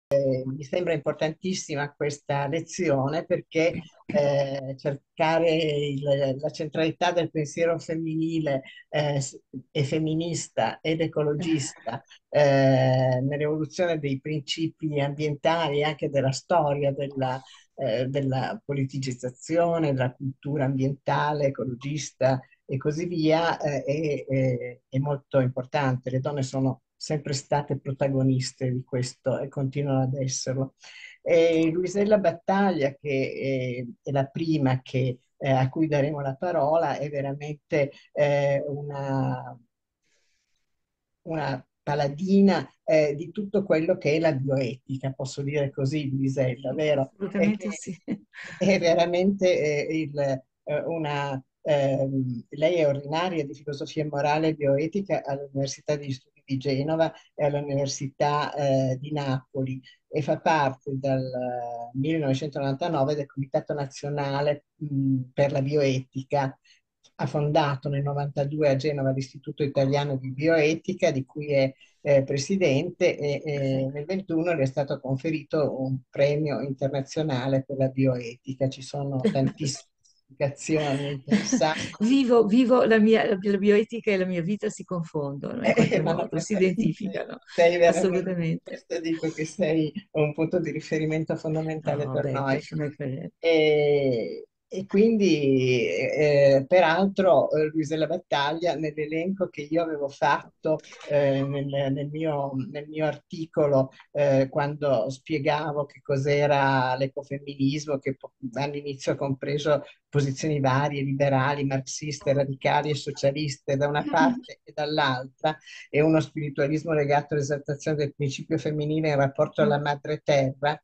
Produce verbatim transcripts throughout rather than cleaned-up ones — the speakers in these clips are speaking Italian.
Mi sembra importantissima questa lezione perché eh, cercare il- la centralità del pensiero femminile eh, s- e femminista ed ecologista eh, nell'evoluzione dei principi ambientali e anche della storia della, eh, della politicizzazione, della cultura ambientale, ecologista e così via, eh, è, è- è molto importante. Le donne sono sempre state protagoniste di questo e continuano ad esserlo. E Luisella Battaglia, che è, è la prima che, eh, a cui daremo la parola, è veramente eh, una, una paladina eh, di tutto quello che è la bioetica, posso dire così, Luisella, vero? Assolutamente Perché sì. è veramente eh, il, eh, una... ehm, lei è ordinaria di filosofia morale e bioetica all'Università degli Studi di Genova e all'Università eh, di Napoli e fa parte dal eh, millenovecentonovantanove del Comitato Nazionale mh, per la Bioetica. Ha fondato nel novantadue a Genova l'Istituto Italiano di Bioetica, di cui è eh, presidente, e, e nel ventuno le è stato conferito un premio internazionale per la bioetica. Ci sono tantissime applicazioni interessanti. Vivo, vivo la mia, la bioetica e la mia vita si confondono in Eh, qualche ma no, modo, ma si sei, sei- identificano, sei veramente, assolutamente. questo dico che sei un punto di riferimento fondamentale No, per beh, noi. ci mancherebbe. E, e quindi, eh, peraltro, eh, Luisella Battaglia, nell'elenco che io avevo fatto eh, nel, nel mio, nel mio articolo, eh, quando spiegavo che cos'era l'ecofemminismo, che po- all'inizio ha compreso posizioni varie, liberali, marxiste, radicali e socialiste da una parte e dall'altra, e uno spiritualismo legato all'esaltazione del principio femminile in rapporto alla madre terra.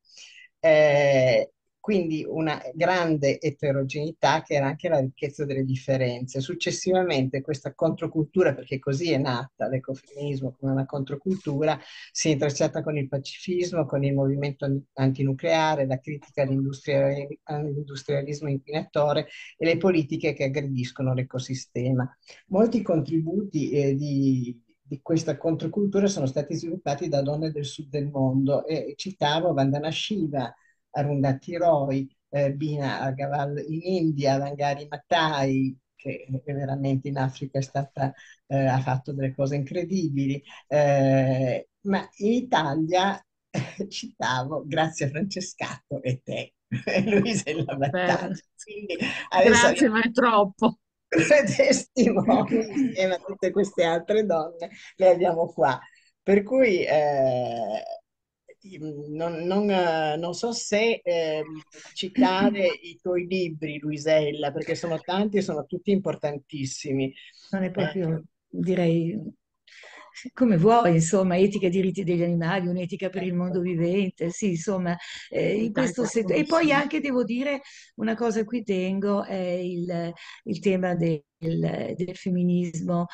Eh, quindi una grande eterogeneità che era anche la ricchezza delle differenze. Successivamente questa controcultura, perché così è nata l'ecofemminismo come una controcultura, si è intrecciata con il pacifismo, con il movimento antinucleare, la critica all'industria- all'industrialismo inquinatore e le politiche che aggrediscono l'ecosistema. Molti contributi eh, di, di questa controcultura sono stati sviluppati da donne del sud del mondo e citavo Vandana Shiva, Arundhati Roy, eh, Bina Agarwal in India, Wangari Maathai, che veramente in Africa è stata, eh, ha fatto delle cose incredibili, eh, ma in Italia citavo Grazia Francescato e te, Luisella Beh, Battaglia. Quindi adesso grazie, abbiamo ma è troppo. due testimoni insieme a tutte queste altre donne, le abbiamo qua. Per cui eh, non, non, eh, non so se ehm, citare i tuoi libri, Luisella, perché sono tanti e sono tutti importantissimi. Non è Eh, proprio, direi, come vuoi, insomma, etica e diritti degli animali, un'etica per il ecco, mondo vivente, sì, insomma, eh, in questo tanti settore. E poi spunti. anche devo dire una cosa a cui tengo, è il, il tema del, del femminismo,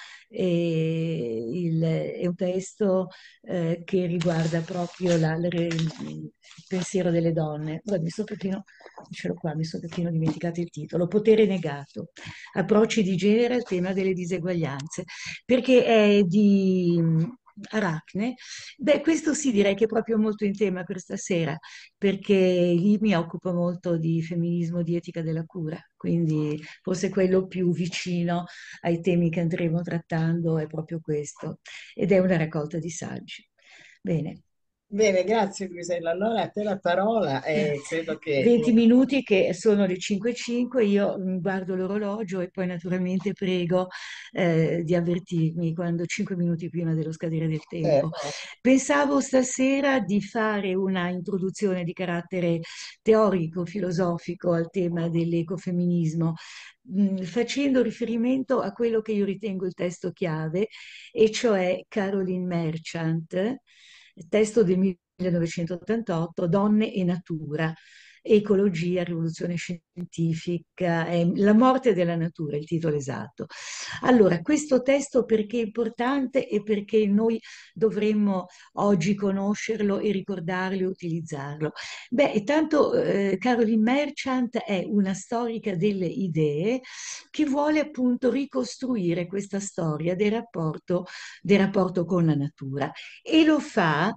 e il- è un testo eh, che riguarda proprio la- la- il pensiero delle donne. Guarda, mi sono un pochino, ce l'ho qua, mi sono un pochino dimenticato il titolo, Potere negato, approcci di genere al tema delle diseguaglianze, perché è di mh, Arachne. Beh, questo sì, direi che è proprio molto in tema per stasera, perché io mi occupo molto di femminismo, di etica della cura, quindi forse quello più vicino ai temi che andremo trattando è proprio questo, ed è una raccolta di saggi. Bene. Bene, grazie Luisella. Allora a te la parola e credo che venti minuti che sono le cinque e cinque, io mm, guardo l'orologio e poi naturalmente prego eh, di avvertirmi quando cinque minuti prima dello scadere del tempo. certo. Pensavo stasera di fare una introduzione di carattere teorico, filosofico al tema dell'ecofemminismo, mm, facendo riferimento a quello che io ritengo il testo chiave, e cioè Caroline Merchant, testo del millenovecentottantotto, Donne e natura. Ecologia, rivoluzione scientifica, è La morte della natura, il titolo esatto. Allora, questo testo perché è importante e perché noi dovremmo oggi conoscerlo e ricordarlo e utilizzarlo? Beh, intanto eh, Caroline Merchant è una storica delle idee che vuole appunto ricostruire questa storia del rapporto, del rapporto con la natura e lo fa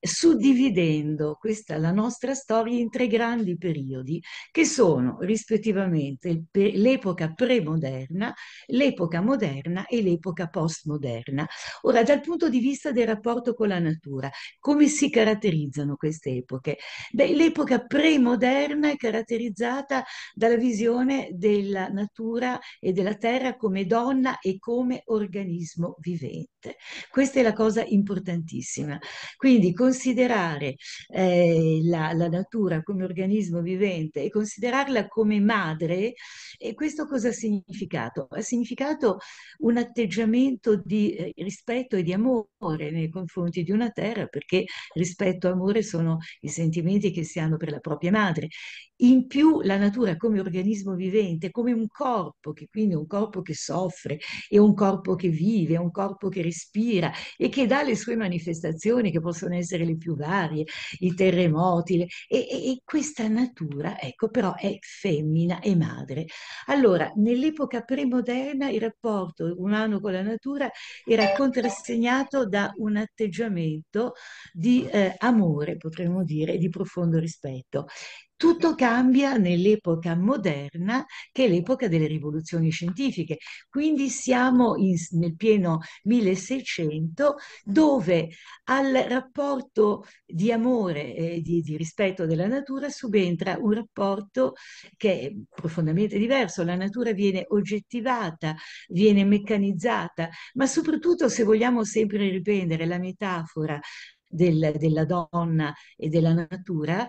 suddividendo questa, la nostra storia in tre grandi periodi che sono rispettivamente il pe- l'epoca premoderna, l'epoca moderna e l'epoca postmoderna. Ora, dal punto di vista del rapporto con la natura, come si caratterizzano queste epoche? Beh, l'epoca premoderna è caratterizzata dalla visione della natura e della terra come donna e come organismo vivente. Questa è la cosa importantissima. Quindi considerare eh, la, la natura come organismo vivente e considerarla come madre, e questo cosa ha significato? Ha significato un atteggiamento di eh, rispetto e di amore nei confronti di una terra, perché rispetto e amore sono i sentimenti che si hanno per la propria madre. In più la natura come organismo vivente, come un corpo, che quindi è un corpo che soffre, è un corpo che vive, è un corpo che respira e che dà le sue manifestazioni che possono essere le più varie, i terremoti, le- e, e- e questa natura, ecco, però è femmina e madre. Allora, nell'epoca premoderna il rapporto umano con la natura era contrassegnato da un atteggiamento di eh, amore, potremmo dire, di profondo rispetto. Tutto cambia nell'epoca moderna, che è l'epoca delle rivoluzioni scientifiche. Quindi siamo in- nel pieno milleseicento, dove al rapporto di amore e di, di rispetto della natura subentra un rapporto che è profondamente diverso. La natura viene oggettivata, viene meccanizzata, ma soprattutto se vogliamo sempre riprendere la metafora del- della donna e della natura,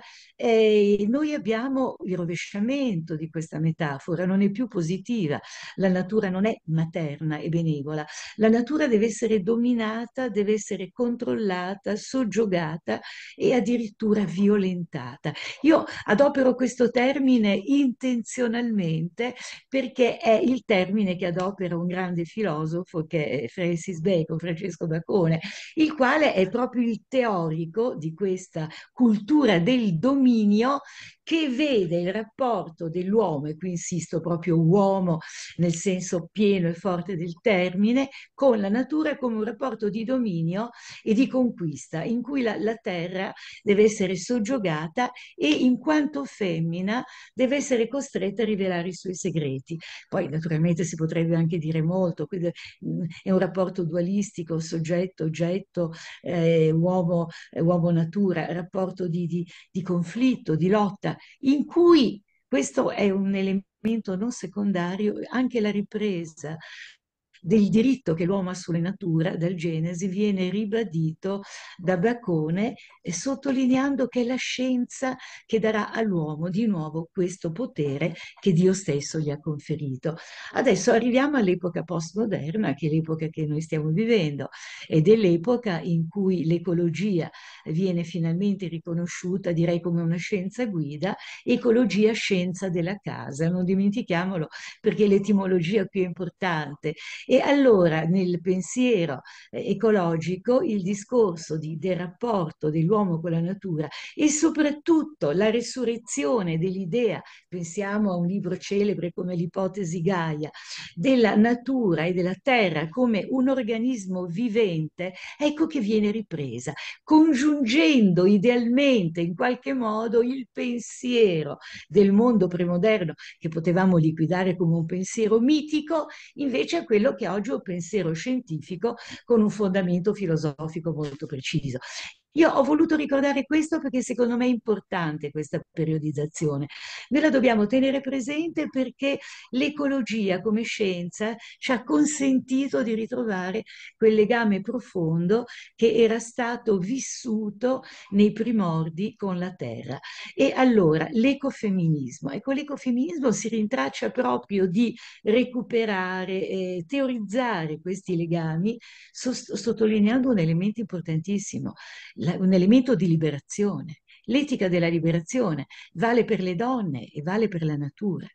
eh, noi abbiamo il rovesciamento di questa metafora, non è più positiva. La natura non è materna e benevola, la natura deve essere dominata, deve essere controllata, soggiogata e addirittura violentata. Io adopero questo termine intenzionalmente perché è il termine che adopera un grande filosofo che è Francis Bacon, Francesco Bacone, il quale è proprio il teorico di questa cultura del dominio che vede il rapporto dell'uomo, e qui insisto proprio uomo nel senso pieno e forte del termine, con la natura come un rapporto di dominio e di conquista, in cui la, la terra deve essere soggiogata e in quanto femmina deve essere costretta a rivelare i suoi segreti. Poi naturalmente si potrebbe anche dire molto, quindi mh, è un rapporto dualistico, soggetto, oggetto, eh, uomo, eh, uomo-natura, rapporto di, di, di conflitto, di lotta, in cui questo è un elemento non secondario, anche la ripresa del diritto che l'uomo ha sulla natura, dal Genesi, viene ribadito da Bacone, eh, sottolineando che è la scienza che darà all'uomo di nuovo questo potere che Dio stesso gli ha conferito. Adesso arriviamo all'epoca postmoderna, che è l'epoca che noi stiamo vivendo, ed è l'epoca in cui l'ecologia viene finalmente riconosciuta, direi come una scienza guida, ecologia, scienza della casa. Non dimentichiamolo perché l'etimologia qui è importante. E allora nel pensiero eh, ecologico il discorso di- del rapporto dell'uomo con la natura e soprattutto la resurrezione dell'idea, pensiamo a un libro celebre come l'ipotesi Gaia, della natura e della terra come un organismo vivente, ecco che viene ripresa, congiungendo idealmente in qualche modo il pensiero del mondo premoderno che potevamo liquidare come un pensiero mitico, invece a quello che oggi è un pensiero scientifico con un fondamento filosofico molto preciso. Io ho voluto ricordare questo perché secondo me è importante questa periodizzazione. Noi la dobbiamo tenere presente perché l'ecologia come scienza ci ha consentito di ritrovare quel legame profondo che era stato vissuto nei primordi con la terra. E allora l'ecofemminismo, ecco, l'ecofemminismo si rintraccia proprio di recuperare, eh, teorizzare questi legami, sos- sottolineando un elemento importantissimo, la- un elemento di liberazione. L'etica della liberazione vale per le donne e vale per la natura.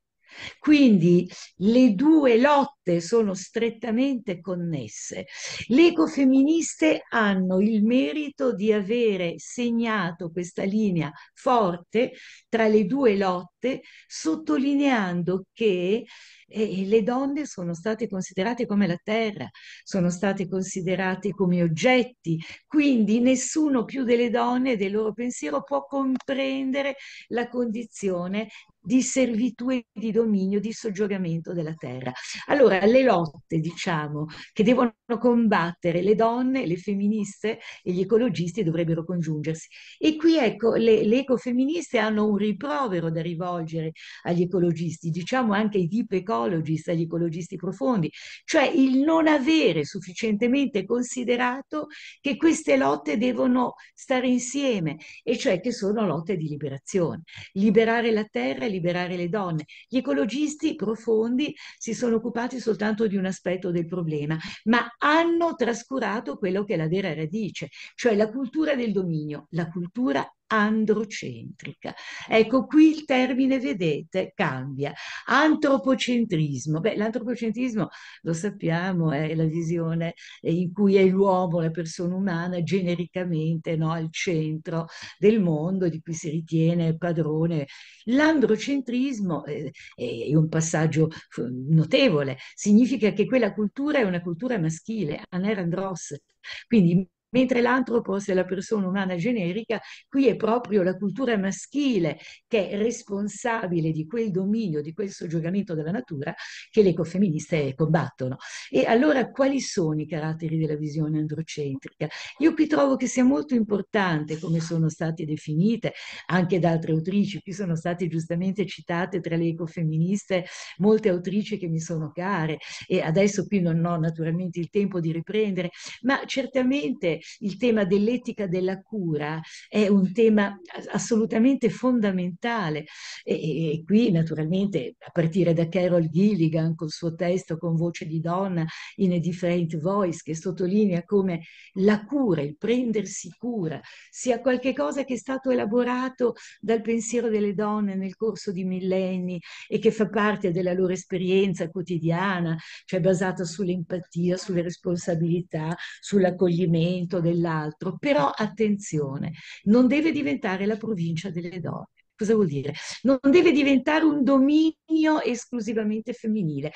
Quindi le due lotte sono strettamente connesse. Le ecofemministe hanno il merito di avere segnato questa linea forte tra le due lotte, sottolineando che eh, le donne sono state considerate come la terra, sono state considerate come oggetti, quindi nessuno più delle donne e del loro pensiero può comprendere la condizione di servitù e di dominio, di soggiogamento della terra. Allora, le lotte, diciamo, che devono combattere le donne, le femministe e gli ecologisti dovrebbero congiungersi. E qui, ecco, le, le ecofemministe hanno un rimprovero da rivolgere agli ecologisti, diciamo anche ai deep ecologist, agli ecologisti profondi, cioè il non avere sufficientemente considerato che queste lotte devono stare insieme, e cioè che sono lotte di liberazione. Liberare la terra e liberare le donne. Gli ecologisti profondi si sono occupati soltanto di un aspetto del problema, ma hanno trascurato quello che è la vera radice, cioè la cultura del dominio, la cultura androcentrica. Ecco, qui il termine, vedete, cambia. Antropocentrismo. Beh, l'antropocentrismo, lo sappiamo, è la visione in cui è l'uomo, la persona umana, genericamente, no, al centro del mondo, di cui si ritiene padrone. L'androcentrismo eh, è un passaggio notevole, significa che quella cultura è una cultura maschile, anerandros, quindi mentre l'antropos è la persona umana generica, qui è proprio la cultura maschile che è responsabile di quel dominio, di quel soggiogamento della natura che le ecofemministe combattono. E allora quali sono i caratteri della visione androcentrica? Io qui trovo che sia molto importante come sono state definite anche da altre autrici. Qui sono state giustamente citate tra le ecofemministe molte autrici che mi sono care, e adesso qui non ho naturalmente il tempo di riprendere, ma certamente il tema dell'etica della cura è un tema assolutamente fondamentale, e, e qui naturalmente a partire da Carol Gilligan col suo testo Con voce di donna in a different voice, che sottolinea come la cura, il prendersi cura, sia qualcosa che è stato elaborato dal pensiero delle donne nel corso di millenni e che fa parte della loro esperienza quotidiana, cioè basata sull'empatia, sulle responsabilità, sull'accoglimento dell'altro. Però attenzione, non deve diventare la provincia delle donne. Cosa vuol dire? Non deve diventare un dominio esclusivamente femminile.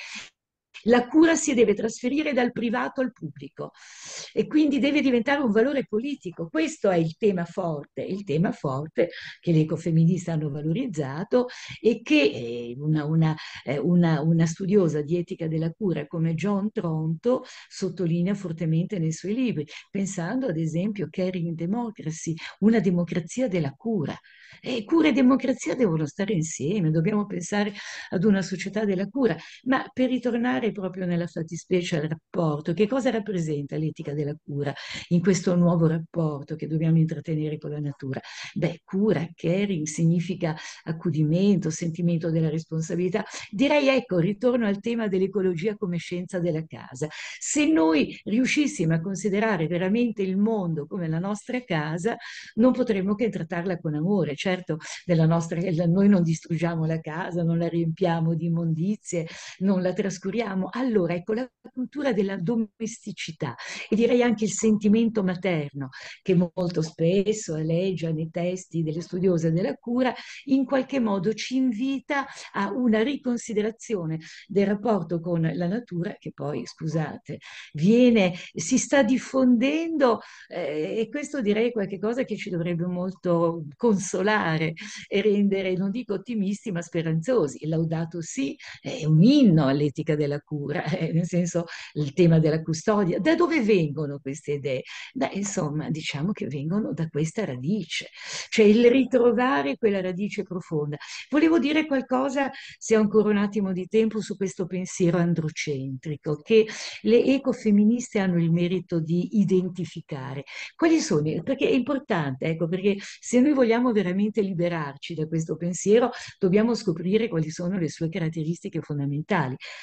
La cura si deve trasferire dal privato al pubblico e quindi deve diventare un valore politico. Questo è il tema forte, il tema forte che le ecofemministe hanno valorizzato e che eh, una, una, eh, una, una studiosa di etica della cura come John Tronto sottolinea fortemente nei suoi libri, pensando ad esempio a Caring Democracy, una democrazia della cura. E cura e democrazia devono stare insieme, dobbiamo pensare ad una società della cura. Ma per ritornare proprio nella fattispecie al rapporto, che cosa rappresenta l'etica della cura in questo nuovo rapporto che dobbiamo intrattenere con la natura? Beh, cura, caring, significa accudimento, sentimento della responsabilità. Direi, ecco, ritorno al tema dell'ecologia come scienza della casa. Se noi riuscissimo a considerare veramente il mondo come la nostra casa, non potremmo che trattarla con amore. Certo, della nostra, noi non distruggiamo la casa, non la riempiamo di immondizie, non la trascuriamo. Allora, ecco, la cultura della domesticità e direi anche il sentimento materno, che molto spesso aleggia nei testi delle studiose della cura, in qualche modo ci invita a una riconsiderazione del rapporto con la natura, che poi, scusate, viene, si sta diffondendo, eh, e questo direi qualche cosa che ci dovrebbe molto consolare e rendere, non dico ottimisti, ma speranzosi. Il Laudato Si è un inno all'etica della cura, eh, nel senso il tema della custodia. Da dove vengono queste idee? Beh, insomma, diciamo che vengono da questa radice, cioè il ritrovare quella radice profonda. Volevo dire qualcosa, se ho ancora un attimo di tempo, su questo pensiero androcentrico che le ecofemministe hanno il merito di identificare. Quali sono? Perché è importante, ecco, perché se noi vogliamo veramente liberarci da questo pensiero, dobbiamo scoprire quali sono le sue caratteristiche fondamentali. Tanto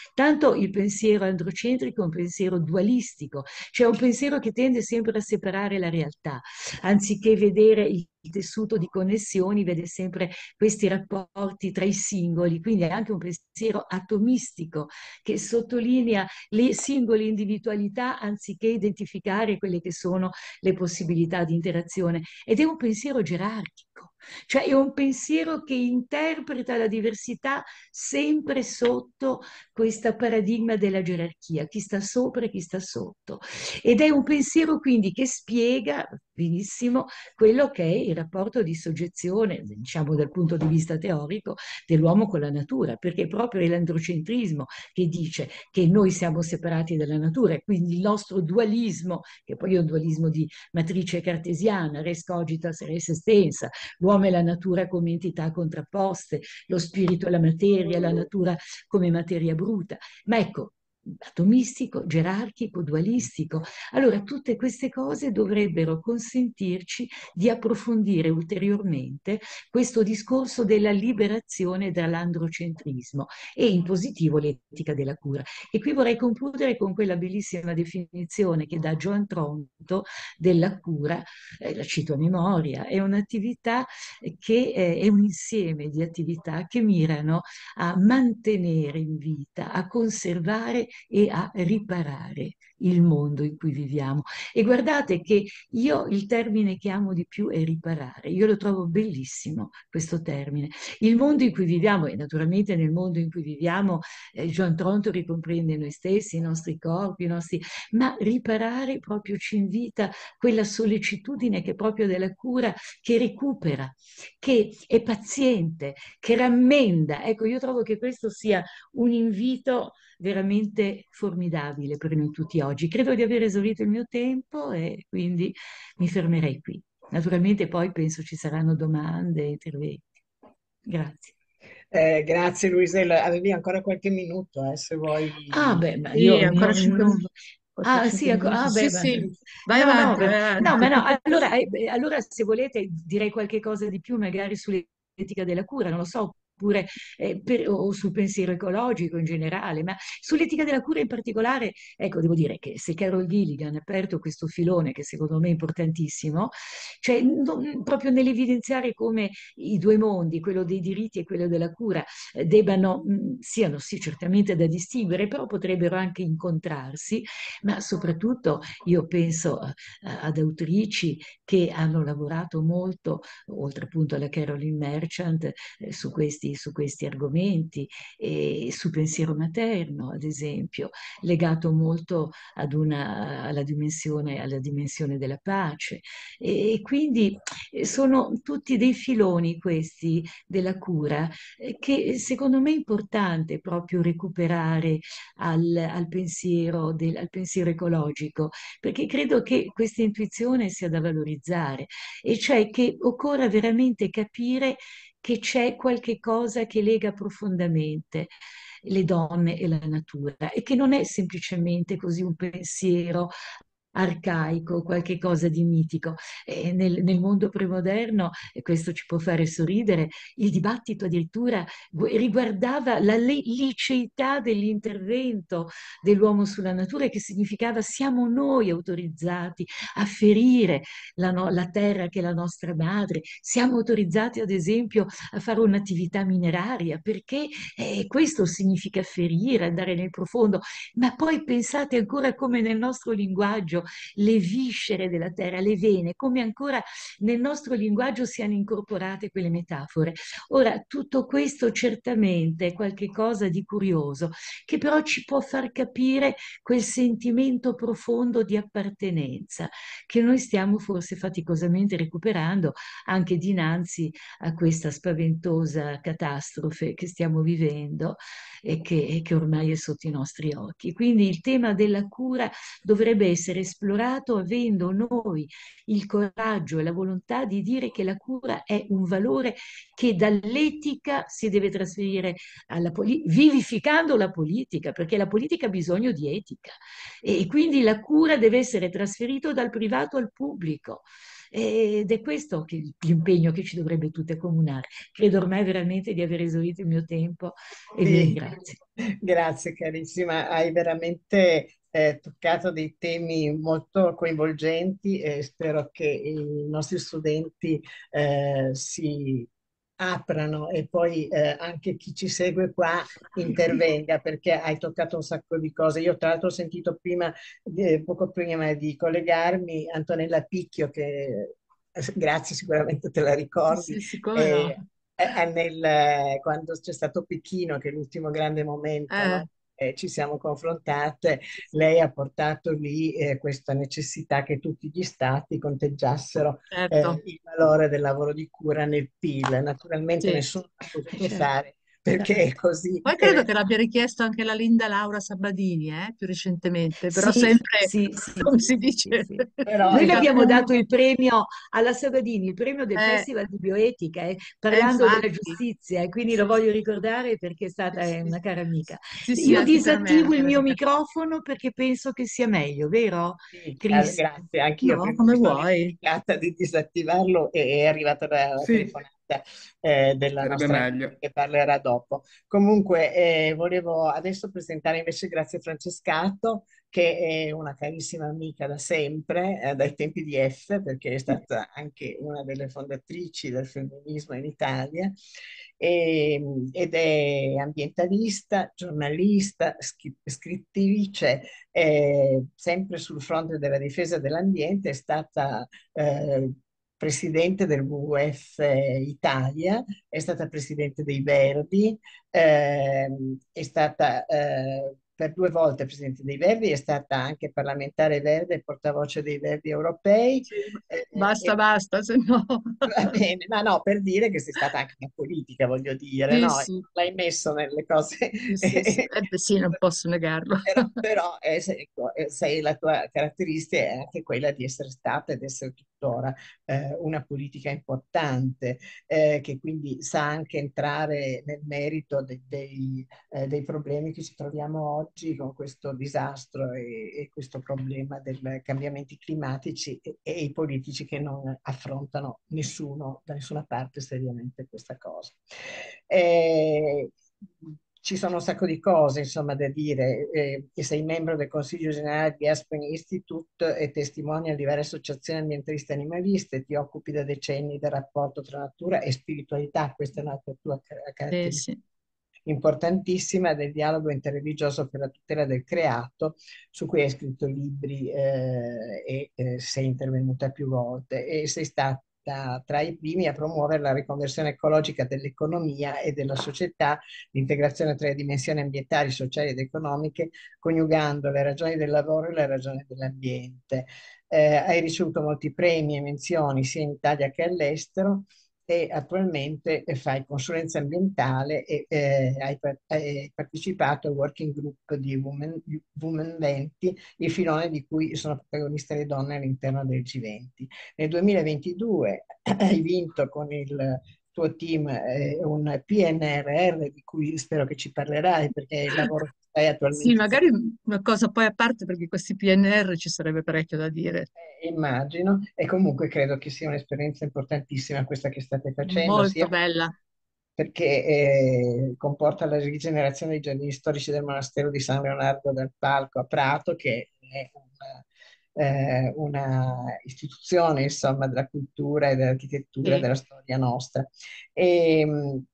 intanto il pensiero androcentrico è un pensiero dualistico, cioè un pensiero che tende sempre a separare la realtà, anziché vedere il tessuto di connessioni, vede sempre questi rapporti tra i singoli, quindi è anche un pensiero atomistico che sottolinea le singole individualità anziché identificare quelle che sono le possibilità di interazione. Ed è un pensiero gerarchico, cioè è un pensiero che interpreta la diversità sempre sotto questo paradigma della gerarchia, chi sta sopra e chi sta sotto. Ed è un pensiero quindi che spiega benissimo quello che è il rapporto di soggezione, diciamo dal punto di vista teorico, dell'uomo con la natura, perché proprio è l'androcentrismo che dice che noi siamo separati dalla natura e quindi il nostro dualismo, che poi è un dualismo di matrice cartesiana, res cogitas res extensa, l'uomo e la natura come entità contrapposte, lo spirito e la materia, la natura come materia bruta. Ma ecco, atomistico, gerarchico, dualistico. Allora, tutte queste cose dovrebbero consentirci di approfondire ulteriormente questo discorso della liberazione dall'androcentrismo e in positivo l'etica della cura. E qui vorrei concludere con quella bellissima definizione che dà Joan Tronto della cura, eh, la cito a memoria, è un'attività che eh, è un insieme di attività che mirano a mantenere in vita, a conservare e a riparare il mondo in cui viviamo. E guardate che io il termine che amo di più è riparare. Io lo trovo bellissimo questo termine. Il mondo in cui viviamo, e naturalmente nel mondo in cui viviamo, eh, John Tronto ricomprende noi stessi, i nostri corpi, i nostri... ma riparare proprio ci invita quella sollecitudine che è proprio della cura, che recupera, che è paziente, che rammenda. Ecco, io trovo che questo sia un invito veramente formidabile per noi tutti oggi. Credo di aver esaurito il mio tempo e quindi mi fermerei qui. Naturalmente poi penso ci saranno domande, interventi. Grazie. Eh, grazie Luisella, avevi ancora qualche minuto, eh, se Ah, vuoi. beh, ma Sì, io ancora non, cinque non- minuti. Quattro Ah, sì, cinque ecco, minuti. ah, Sì, beh, ma- sì, vai no, no, avanti, beh, vai no, avanti. ma no, allora, eh, beh, allora se volete direi qualche cosa di più magari sull'etica della cura, non lo so, oppure eh, per- o sul pensiero ecologico in generale, ma sull'etica della cura in particolare, ecco, devo dire che se Carol Gilligan ha aperto questo filone, che secondo me è importantissimo, cioè non- proprio nell'evidenziare come i due mondi, quello dei diritti e quello della cura, eh, debbano, mh, siano sì certamente da distinguere, però potrebbero anche incontrarsi, ma soprattutto io penso eh, ad autrici che hanno lavorato molto, oltre appunto alla Carolyn Merchant, eh, su questi, su questi argomenti, e su pensiero materno, ad esempio, legato molto ad una, alla dimensione, alla dimensione della pace. E, e quindi eh, sono tutti dei filoni questi della cura eh, che secondo me è importante proprio recuperare al, al pensiero del, al pensiero ecologico, perché credo che questa intuizione sia da valorizzare, e cioè che occorra veramente capire che c'è qualche cosa che lega profondamente le donne e la natura e che non è semplicemente così un pensiero arcaico, qualche cosa di mitico. E nel, nel mondo premoderno, e questo ci può fare sorridere, il dibattito addirittura gu- riguardava la le- liceità dell'intervento dell'uomo sulla natura, che significava siamo noi autorizzati a ferire la, no- la terra che è la nostra madre, siamo autorizzati ad esempio a fare un'attività mineraria, perché eh, questo significa ferire, andare nel profondo. Ma poi pensate ancora come nel nostro linguaggio le viscere della terra, le vene, come ancora nel nostro linguaggio siano incorporate quelle metafore. Ora, tutto questo certamente è qualcosa di curioso, che però ci può far capire quel sentimento profondo di appartenenza che noi stiamo forse faticosamente recuperando anche dinanzi a questa spaventosa catastrofe che stiamo vivendo e che, e che ormai è sotto i nostri occhi. Quindi il tema della cura dovrebbe essere esplorato avendo noi il coraggio e la volontà di dire che la cura è un valore che dall'etica si deve trasferire alla politica, vivificando la politica, perché la politica ha bisogno di etica e quindi la cura deve essere trasferita dal privato al pubblico. ed è questo che- l'impegno che ci dovrebbe tutte comunare. Credo ormai veramente di aver esaurito il mio tempo e vi Sì, ringrazio. grazie carissima, hai veramente eh, toccato dei temi molto coinvolgenti e spero che i nostri studenti eh, si aprano e poi eh, anche chi ci segue qua intervenga perché hai toccato un sacco di cose. Io tra l'altro ho sentito prima, eh, poco prima di collegarmi, Antonella Picchio che eh, grazie, sicuramente te la Sì, ricordi, sì, sì, come no. eh, eh, eh, nel- quando c'è stato Pechino, che è l'ultimo grande momento, Eh, no? Eh, ci siamo confrontate, lei ha portato lì eh, questa necessità che tutti gli stati conteggiassero eh, certo, il valore del lavoro di cura nel P I L. Naturalmente sì. nessuno l'ha potuto Certo. fare perché è così. Poi credo eh, che l'abbia richiesto anche la Linda Laura Sabadini, eh, più recentemente, però Sì, sempre, sì, sì, come si sì, dice, sì. però Noi il le abbiamo capello. dato il premio alla Sagadini, il premio del Eh, Festival di Bioetica, eh, eh, parlando della infatti, giustizia, e quindi lo sì, voglio ricordare perché è sì, stata eh, sì, una cara amica. sì, sì, Io anche per me, disattivo anche il per mio me. microfono perché penso che sia meglio, vero, sì, eh, Chris? grazie, anch'io No, prima come mi sono vuoi. dimenticata di disattivarlo e è arrivata la, la Sì, telefonata eh, della sarebbe nostra meglio. amica che parlerà dopo. Comunque, eh, volevo adesso presentare invece Grazia Francescato, che è una carissima amica da sempre, eh, dai tempi di F, perché è stata anche una delle fondatrici del femminismo in Italia, e- ed è ambientalista, giornalista, schi- scrittrice eh, sempre sul fronte della difesa dell'ambiente, è stata eh, presidente del W W F Italia, è stata presidente dei Verdi, ehm, è stata eh, per due volte presidente dei Verdi, è stata anche parlamentare verde e portavoce dei Verdi europei. Sì, eh, basta, e basta, se no. Va bene, ma no, per dire che sei stata anche in politica, voglio dire, Sì, no? sì, L'hai messo nelle cose. sì, sì, sì. Eh, beh, sì, non posso negarlo. Però, però eh, se- ecco, eh, sei, la tua caratteristica è anche quella di essere stata ed essere tuttora eh, una politica importante, eh, che quindi sa anche entrare nel merito de- dei, eh, dei problemi che ci troviamo oggi con questo disastro e, e questo problema dei cambiamenti climatici e, e i politici che non affrontano nessuno, da nessuna parte seriamente questa cosa. Eh, Ci sono un sacco di cose, insomma, da dire. Eh, e sei membro del Consiglio Generale di Aspen Institute e testimonial di varie associazioni ambientaliste e animaliste, ti occupi da decenni del rapporto tra natura e spiritualità, questa è un'altra tua car- Sì, caratteristica sì. importantissima del dialogo interreligioso per la tutela del creato, su cui hai scritto libri eh, e eh, sei intervenuta più volte e sei stata tra i primi a promuovere la riconversione ecologica dell'economia e della società, l'integrazione tra le dimensioni ambientali, sociali ed economiche, coniugando le ragioni del lavoro e le ragioni dell'ambiente. Eh, hai ricevuto molti premi e menzioni sia in Italia che all'estero e attualmente fai consulenza ambientale e eh, hai, par- hai partecipato al working group di Women, Women venti, il filone di cui sono protagoniste le donne all'interno del G venti. Nel duemilaventidue hai vinto con il tuo team eh, un P N R R di cui spero che ci parlerai perché è il lavoro che stai Sì, attualmente magari facendo. una cosa poi a parte perché questi P N R ci sarebbe parecchio da dire. Eh, Immagino, e comunque credo che sia un'esperienza importantissima questa che state facendo, Molto sia bella. perché eh, comporta la rigenerazione dei giardini storici del monastero di San Leonardo del Palco a Prato, che è una, eh, una istituzione, insomma, della cultura e dell'architettura e Sì. della storia nostra. E, mh,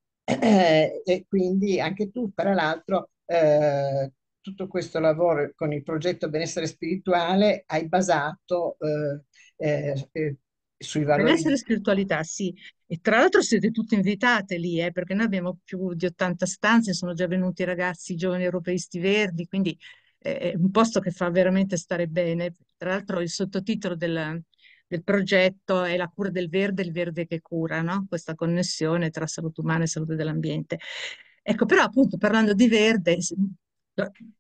e quindi anche tu, tra l'altro, eh, tutto questo lavoro con il progetto Benessere Spirituale hai basato eh, eh, eh, sui valori Benessere di... e spiritualità, sì. E tra l'altro siete tutte invitate lì, eh, perché noi abbiamo più di ottanta stanze, sono già venuti i ragazzi giovani europeisti verdi, quindi eh, è un posto che fa veramente stare bene. Tra l'altro il sottotitolo del, del progetto è La cura del verde, il verde che cura, no? Questa connessione tra salute umana e salute dell'ambiente. Ecco, però appunto parlando di verde, s-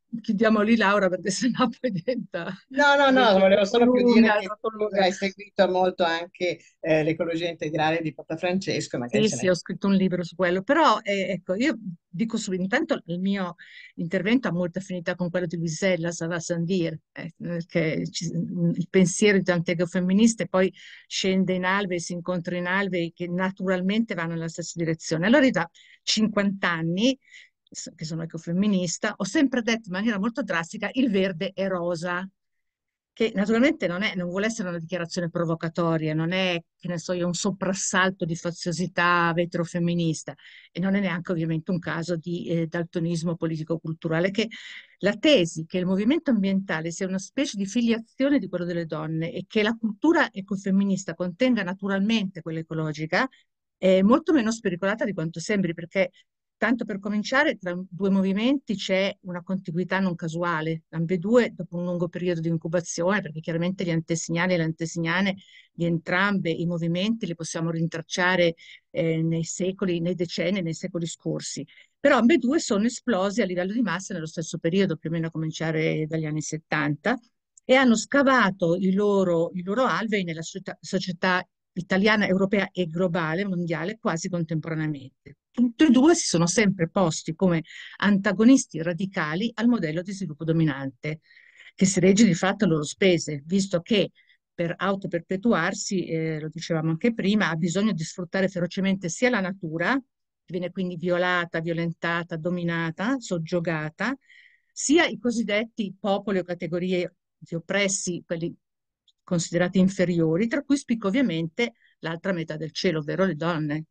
chiudiamo lì, Laura, perché sennò poi diventa, No, no, no, diventa volevo troppo solo più dire lunga, che troppo tu lunga. hai seguito molto anche eh, l'ecologia integrale di Papa Francesco, magari Sì, ce sì, n'è. ho scritto un libro su quello, però eh, ecco, io dico subito, intanto il mio intervento ha molta affinità con quello di Luisella Sarah Sandir, eh, perché ci- il pensiero di tante ecofemministe poi scende in alve, si incontra in alve che naturalmente vanno nella stessa direzione. Allora io da cinquanta anni, che sono ecofemminista, ho sempre detto in maniera molto drastica il verde è rosa, che naturalmente non è, non vuole essere una dichiarazione provocatoria, non è, che ne so io, un soprassalto di faziosità veterofemminista e non è neanche ovviamente un caso di eh, daltonismo politico-culturale, che la tesi che il movimento ambientale sia una specie di filiazione di quello delle donne e che la cultura ecofemminista contenga naturalmente quella ecologica è molto meno spericolata di quanto sembri, perché tanto per cominciare, tra due movimenti c'è una contiguità non casuale, ambedue dopo un lungo periodo di incubazione, perché chiaramente gli antesignani e le antesignane di entrambe i movimenti li possiamo rintracciare eh, nei secoli, nei decenni, nei secoli scorsi. Però ambedue sono esplosi a livello di massa nello stesso periodo, più o meno a cominciare dagli anni settanta, e hanno scavato i loro, i loro alvei nella società, società italiana, europea e globale, mondiale, quasi contemporaneamente. Tutti e due si sono sempre posti come antagonisti radicali al modello di sviluppo dominante, che si regge di fatto a loro spese, visto che per autoperpetuarsi, eh, lo dicevamo anche prima, ha bisogno di sfruttare ferocemente sia la natura, che viene quindi violata, violentata, dominata, soggiogata, sia i cosiddetti popoli o categorie di oppressi, quelli considerati inferiori, tra cui spicca ovviamente l'altra metà del cielo, ovvero le donne.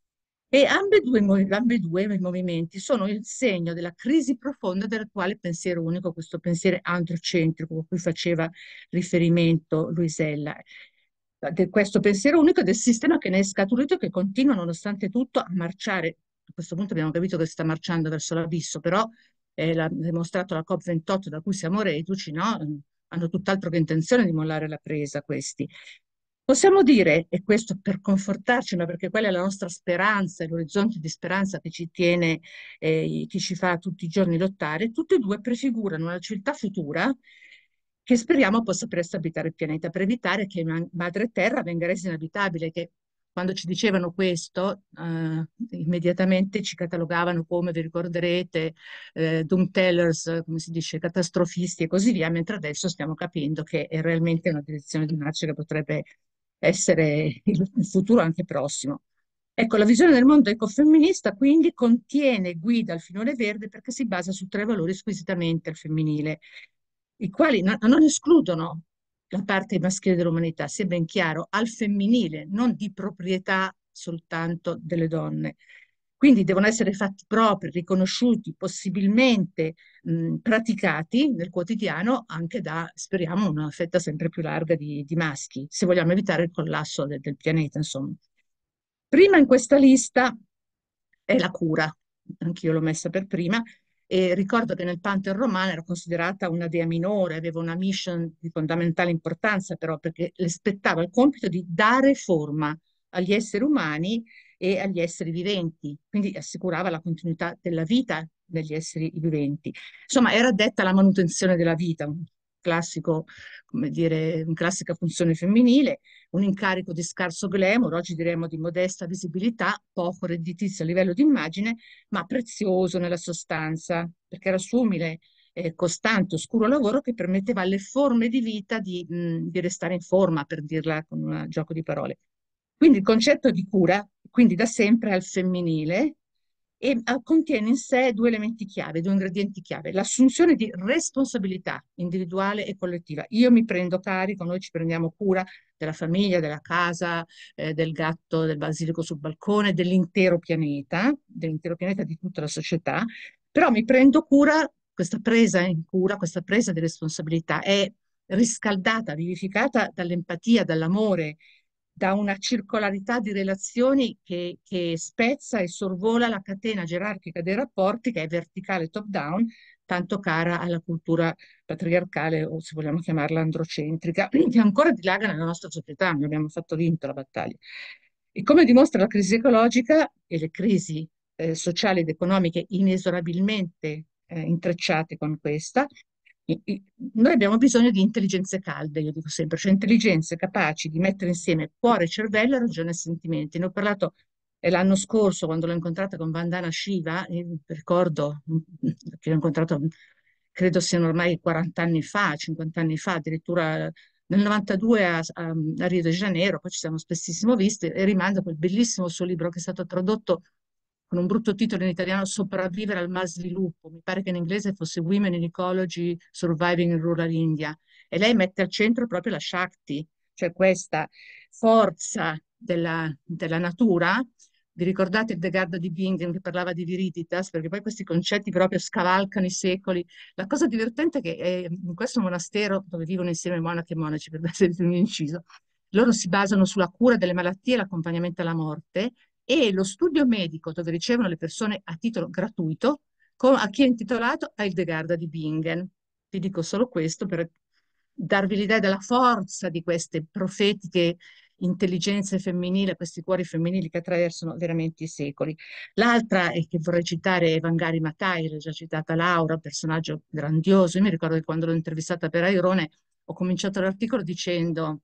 E ambedue, i movi- ambedue i movimenti sono il segno della crisi profonda dell'attuale pensiero unico, questo pensiero androcentrico a cui faceva riferimento Luisella, di questo pensiero unico e del sistema che ne è scaturito e che continua nonostante tutto a marciare. A questo punto abbiamo capito che sta marciando verso l'abisso, però eh, l'ha dimostrato la COP ventotto da cui siamo reduci, no? Hanno tutt'altro che intenzione di mollare la presa questi. Possiamo dire, e questo per confortarci, ma perché quella è la nostra speranza, è l'orizzonte di speranza che ci tiene, eh, che ci fa tutti i giorni lottare, tutte e due prefigurano una civiltà futura che speriamo possa presto abitare il pianeta, per evitare che ma- Madre Terra venga resa inabitabile, che quando ci dicevano questo, eh, immediatamente ci catalogavano come, vi ricorderete, eh, doomtellers, come si dice, catastrofisti e così via, mentre adesso stiamo capendo che è realmente una direzione di marcia che potrebbe essere il il futuro anche prossimo. Ecco, la visione del mondo ecofemminista quindi contiene guida al filone verde perché si basa su tre valori squisitamente al femminile, i quali no- non escludono la parte maschile dell'umanità, sia ben chiaro, al femminile, non di proprietà soltanto delle donne. Quindi devono essere fatti propri, riconosciuti, possibilmente mh, praticati nel quotidiano anche da, speriamo, una fetta sempre più larga di, di maschi, se vogliamo evitare il collasso del, del pianeta, insomma. Prima in questa lista è la cura, anch'io l'ho messa per prima, e ricordo che nel Pantheon romano era considerata una dea minore, aveva una mission di fondamentale importanza però perché le spettava il compito di dare forma agli esseri umani e agli esseri viventi, quindi assicurava la continuità della vita degli esseri viventi. Insomma, era detta la manutenzione della vita, un classico, come dire, una classica funzione femminile, un incarico di scarso glamour, oggi diremmo di modesta visibilità, poco redditizio a livello di immagine, ma prezioso nella sostanza, perché era il suo umile, eh, costante, oscuro lavoro che permetteva alle forme di vita di, mh, di restare in forma, per dirla con un gioco di parole. Quindi il concetto di cura, quindi da sempre al femminile, e eh, contiene in sé due elementi chiave, due ingredienti chiave, l'assunzione di responsabilità individuale e collettiva. Io mi prendo carico, noi ci prendiamo cura della famiglia, della casa, eh, del gatto, del basilico sul balcone, dell'intero pianeta, dell'intero pianeta, di tutta la società, però mi prendo cura, questa presa in cura, questa presa di responsabilità è riscaldata, vivificata dall'empatia, dall'amore, da una circolarità di relazioni che, che spezza e sorvola la catena gerarchica dei rapporti, che è verticale top-down, tanto cara alla cultura patriarcale, o se vogliamo chiamarla androcentrica, che ancora dilaga nella nostra società, non abbiamo fatto vinto la battaglia. E come dimostra la crisi ecologica e le crisi eh, sociali ed economiche inesorabilmente eh, intrecciate con questa. I- i- Noi abbiamo bisogno di intelligenze calde, io dico sempre, cioè intelligenze capaci di mettere insieme cuore, cervello, ragione e sentimenti. Ne ho parlato eh, l'anno scorso quando l'ho incontrata con Vandana Shiva, e ricordo mm, che l'ho incontrato, credo siano ormai quaranta anni fa, cinquanta anni fa, addirittura nel novantadue a, a- a Rio de Janeiro, poi ci siamo spessissimo visti e rimando a quel bellissimo suo libro che è stato tradotto con un brutto titolo in italiano, Sopravvivere al malsviluppo. Mi pare che in inglese fosse Women in Ecology Surviving in Rural India. E lei mette al centro proprio la Shakti, cioè questa forza della, della natura. Vi ricordate il De Garda di Bingen che parlava di Viriditas? Perché poi questi concetti proprio scavalcano i secoli. La cosa divertente è che eh, in questo monastero dove vivono insieme monache e monaci, per essere un inciso, loro si basano sulla cura delle malattie e l'accompagnamento alla morte e lo studio medico dove ricevono le persone a titolo gratuito, co- a chi è intitolato a Hildegarda di Bingen. Vi dico solo questo per darvi l'idea della forza di queste profetiche intelligenze femminili, questi cuori femminili che attraversano veramente i secoli. L'altra è che vorrei citare è Wangari Maathai, l'ho già citata Laura, un personaggio grandioso. Io mi ricordo che quando l'ho intervistata per Airone ho cominciato l'articolo dicendo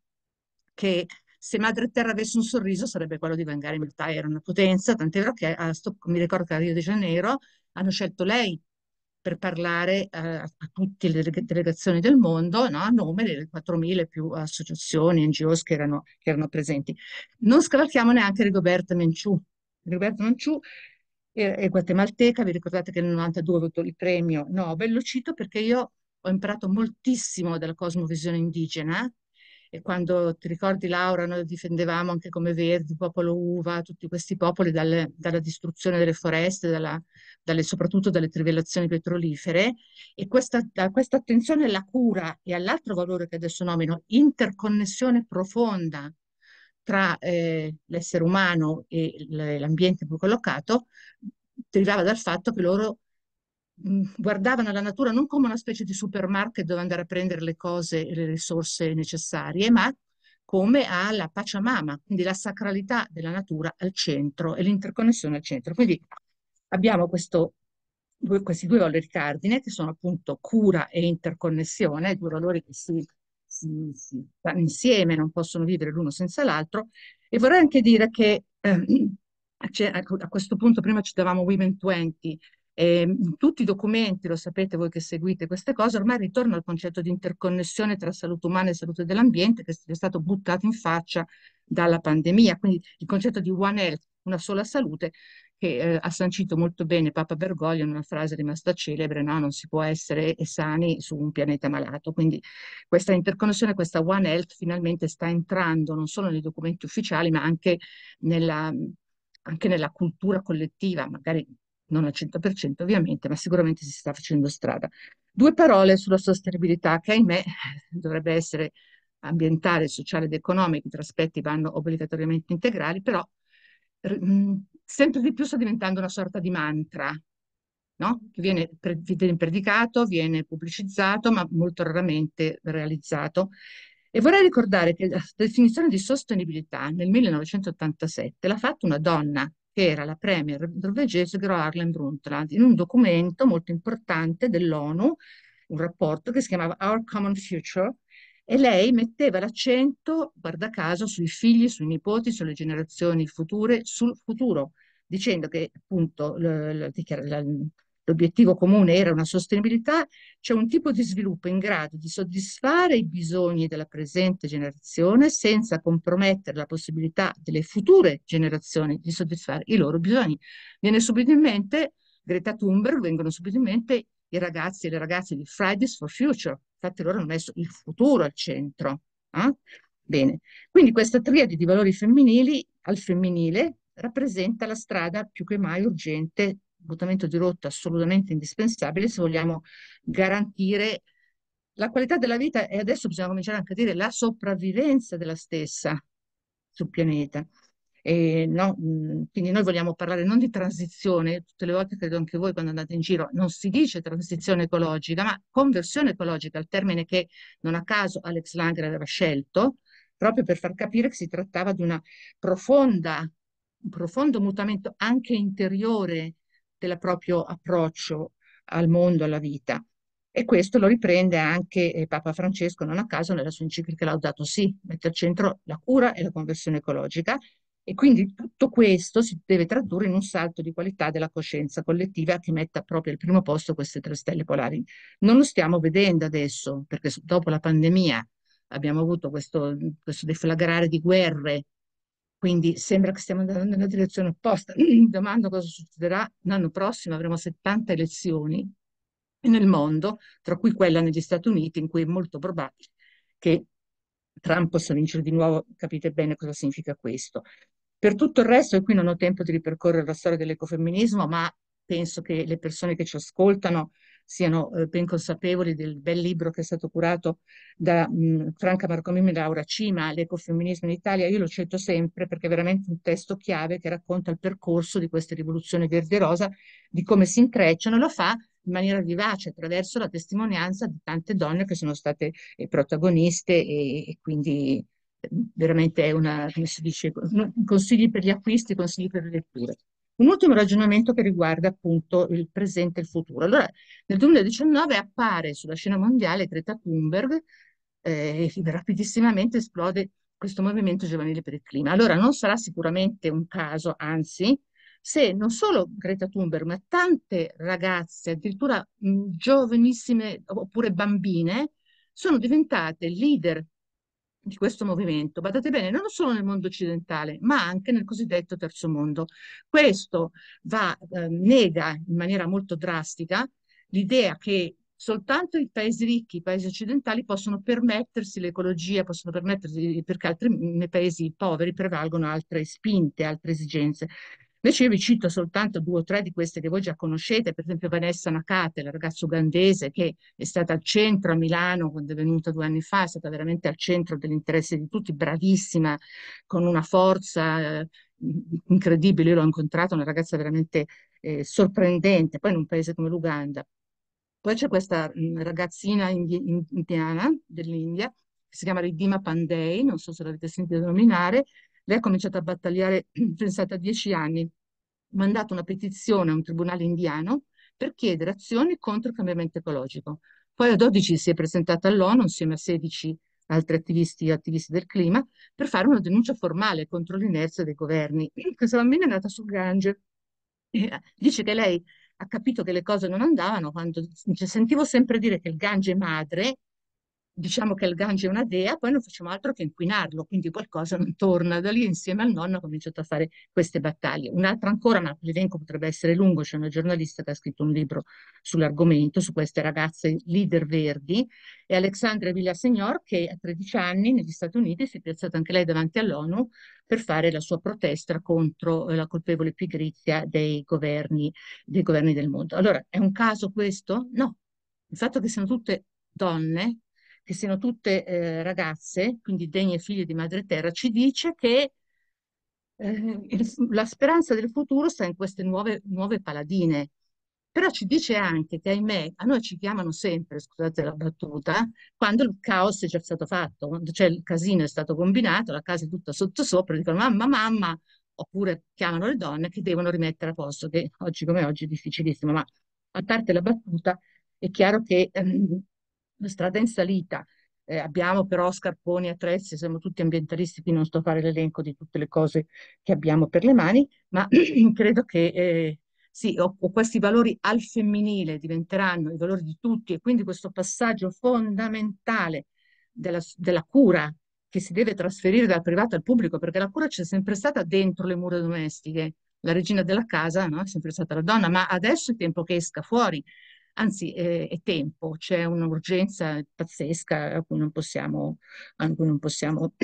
che se Madre Terra avesse un sorriso sarebbe quello di Wangari Maathai, era una potenza, tant'è vero che a Stoc- mi ricordo che a Rio de Janeiro hanno scelto lei per parlare eh, a tutte le delega- delegazioni del mondo, no? A nome delle quattromila più associazioni, N G Os che erano, che erano presenti. Non scavalchiamo neanche Rigoberta Menchú. Rigoberta Menchú è, è guatemalteca, vi ricordate che nel novantadue ha avuto il premio Nobel, lo cito perché io ho imparato moltissimo dalla cosmovisione indigena e quando ti ricordi, Laura, noi difendevamo anche come Verdi, il popolo Uva, tutti questi popoli dalle- dalla distruzione delle foreste, dalla- dalle- soprattutto dalle trivellazioni petrolifere. E questa, da questa attenzione alla cura e all'altro valore che adesso nomino, interconnessione profonda tra eh, l'essere umano e l- l'ambiente in cui è collocato, derivava dal fatto che loro mh, guardavano la natura non come una specie di supermarket dove andare a prendere le cose e le risorse necessarie, ma come alla Pachamama, quindi la sacralità della natura al centro e l'interconnessione al centro. Quindi abbiamo questo, due- questi due valori cardine che sono appunto cura e interconnessione, due valori che si, si, si stanno insieme, non possono vivere l'uno senza l'altro. E vorrei anche dire che ehm, c'è- a questo punto prima citavamo Women venti, e in tutti i documenti, lo sapete voi che seguite queste cose, ormai ritorna al concetto di interconnessione tra salute umana e salute dell'ambiente che è stato buttato in faccia dalla pandemia. Quindi il concetto di One Health, una sola salute, che eh, ha sancito molto bene Papa Bergoglio in una frase rimasta celebre, no? Non si può essere sani su un pianeta malato. Quindi questa interconnessione, questa One Health finalmente sta entrando non solo nei documenti ufficiali, ma anche nella, anche nella cultura collettiva, magari non al cento per cento ovviamente, ma sicuramente si sta facendo strada. Due parole sulla sostenibilità, che ahimè dovrebbe essere ambientale, sociale ed economica, i tre aspetti vanno obbligatoriamente integrali, però mh, sempre di più sta diventando una sorta di mantra, no? Che viene, pre- viene predicato, viene pubblicizzato, ma molto raramente realizzato. E vorrei ricordare che la definizione di sostenibilità nel millenovecentottantasette l'ha fatta una donna che era la premier norvegese Gro Harlem Brundtland in un documento molto importante dell'ONU, un rapporto che si chiamava Our Common Future, e lei metteva l'accento, guarda caso, sui figli, sui nipoti, sulle generazioni future, sul futuro, dicendo che appunto l- l- dichiara- la- l'obiettivo comune era una sostenibilità, c'è un tipo di sviluppo in grado di soddisfare i bisogni della presente generazione senza compromettere la possibilità delle future generazioni di soddisfare i loro bisogni. Viene subito in mente Greta Thunberg, vengono subito in mente i ragazzi e le ragazze di Fridays for Future. Infatti loro hanno messo il futuro al centro. Eh? Bene, quindi questa triade di valori femminili al femminile rappresenta la strada più che mai urgente, mutamento di rotta assolutamente indispensabile se vogliamo garantire la qualità della vita e adesso bisogna cominciare anche a dire la sopravvivenza della stessa sul pianeta. E no, mh, quindi noi vogliamo parlare non di transizione, tutte le volte credo anche voi quando andate in giro, non si dice transizione ecologica, ma conversione ecologica, il termine che non a caso Alex Langer aveva scelto, proprio per far capire che si trattava di una profonda, un profondo mutamento anche interiore del proprio approccio al mondo, alla vita. E questo lo riprende anche eh, Papa Francesco, non a caso, nella sua enciclica Laudato Si, mette al centro la cura e la conversione ecologica. E quindi tutto questo si deve tradurre in un salto di qualità della coscienza collettiva che metta proprio al primo posto queste tre stelle polari. Non lo stiamo vedendo adesso, perché s- dopo la pandemia abbiamo avuto questo, questo deflagrare di guerre, quindi sembra che stiamo andando nella direzione opposta. Mi domando cosa succederà l'anno prossimo, avremo settanta elezioni nel mondo, tra cui quella negli Stati Uniti, in cui è molto probabile che Trump possa vincere di nuovo. Capite bene cosa significa questo. Per tutto il resto, e qui non ho tempo di ripercorrere la storia dell'ecofemminismo, ma penso che le persone che ci ascoltano siano eh, ben consapevoli del bel libro che è stato curato da mh, Franca Marcomimi e Laura Cima, L'ecofemminismo in Italia. Io lo cito sempre perché è veramente un testo chiave che racconta il percorso di queste rivoluzioni verde e rosa, di come si intrecciano, e lo fa in maniera vivace attraverso la testimonianza di tante donne che sono state eh, protagoniste e, e quindi eh, veramente è una, come si dice, no, consigli per gli acquisti, consigli per le letture. Un ultimo ragionamento che riguarda appunto il presente e il futuro. Allora, nel duemiladiciannove appare sulla scena mondiale Greta Thunberg eh, e rapidissimamente esplode questo movimento giovanile per il clima. Allora, non sarà sicuramente un caso, anzi, se non solo Greta Thunberg, ma tante ragazze, addirittura mh, giovanissime oppure bambine, sono diventate leader di questo movimento, badate bene, non solo nel mondo occidentale, ma anche nel cosiddetto terzo mondo. Questo va, eh, nega in maniera molto drastica l'idea che soltanto i paesi ricchi, i paesi occidentali possono permettersi l'ecologia, possono permettersi, perché altri, nei paesi poveri prevalgono altre spinte, altre esigenze. Invece io vi cito soltanto due o tre di queste che voi già conoscete, per esempio Vanessa Nakate, la ragazza ugandese che è stata al centro a Milano quando è venuta due anni fa, è stata veramente al centro dell'interesse di tutti, bravissima, con una forza eh, incredibile. Io l'ho incontrata, una ragazza veramente eh, sorprendente, poi in un paese come l'Uganda. Poi c'è questa mh, ragazzina indi- in- indiana dell'India, che si chiama Ridhima Pandey, non so se l'avete sentito nominare. Lei ha cominciato a battagliare, pensate, a dieci anni, ha mandato una petizione a un tribunale indiano per chiedere azioni contro il cambiamento ecologico. Poi a dodici si è presentata all'ONU insieme a sedici altri attivisti, attivisti del clima per fare una denuncia formale contro l'inerzia dei governi. Questa bambina è nata sul Gange. E, eh, dice che lei ha capito che le cose non andavano quando cioè, sentivo sempre dire che il Gange è madre, diciamo che il Gange è una dea, poi non facciamo altro che inquinarlo, quindi qualcosa non torna. Da lì insieme al nonno ha cominciato a fare queste battaglie. Un'altra ancora, ma l'elenco potrebbe essere lungo, c'è una giornalista che ha scritto un libro sull'argomento, su queste ragazze leader verdi, e Alexandra Villaseñor che a tredici anni negli Stati Uniti si è piazzata anche lei davanti all'ONU per fare la sua protesta contro eh, la colpevole pigrizia dei governi, dei governi del mondo. Allora, è un caso questo? No. Il fatto che siano tutte donne, che siano tutte eh, ragazze, quindi degne figlie di madre terra, ci dice che eh, il- la speranza del futuro sta in queste nuove, nuove paladine. Però ci dice anche che, ahimè, a noi ci chiamano sempre, scusate la battuta, quando il caos è già stato fatto, quando c'è il casino è stato combinato, la casa è tutta sottosopra, dicono mamma, mamma, oppure chiamano le donne che devono rimettere a posto, che oggi come oggi è difficilissimo, ma a parte la battuta, è chiaro che ehm, la strada è in salita. Eh, abbiamo però scarponi, attrezzi, siamo tutti ambientalisti, qui non sto a fare l'elenco di tutte le cose che abbiamo per le mani, ma credo che eh, sì, o, o questi valori al femminile diventeranno i valori di tutti e quindi questo passaggio fondamentale della, della cura che si deve trasferire dal privato al pubblico, perché la cura c'è sempre stata dentro le mura domestiche, la regina della casa, no? È sempre stata la donna, ma adesso è tempo che esca fuori. Anzi, eh, è tempo, c'è un'urgenza pazzesca a cui non possiamo, a cui non possiamo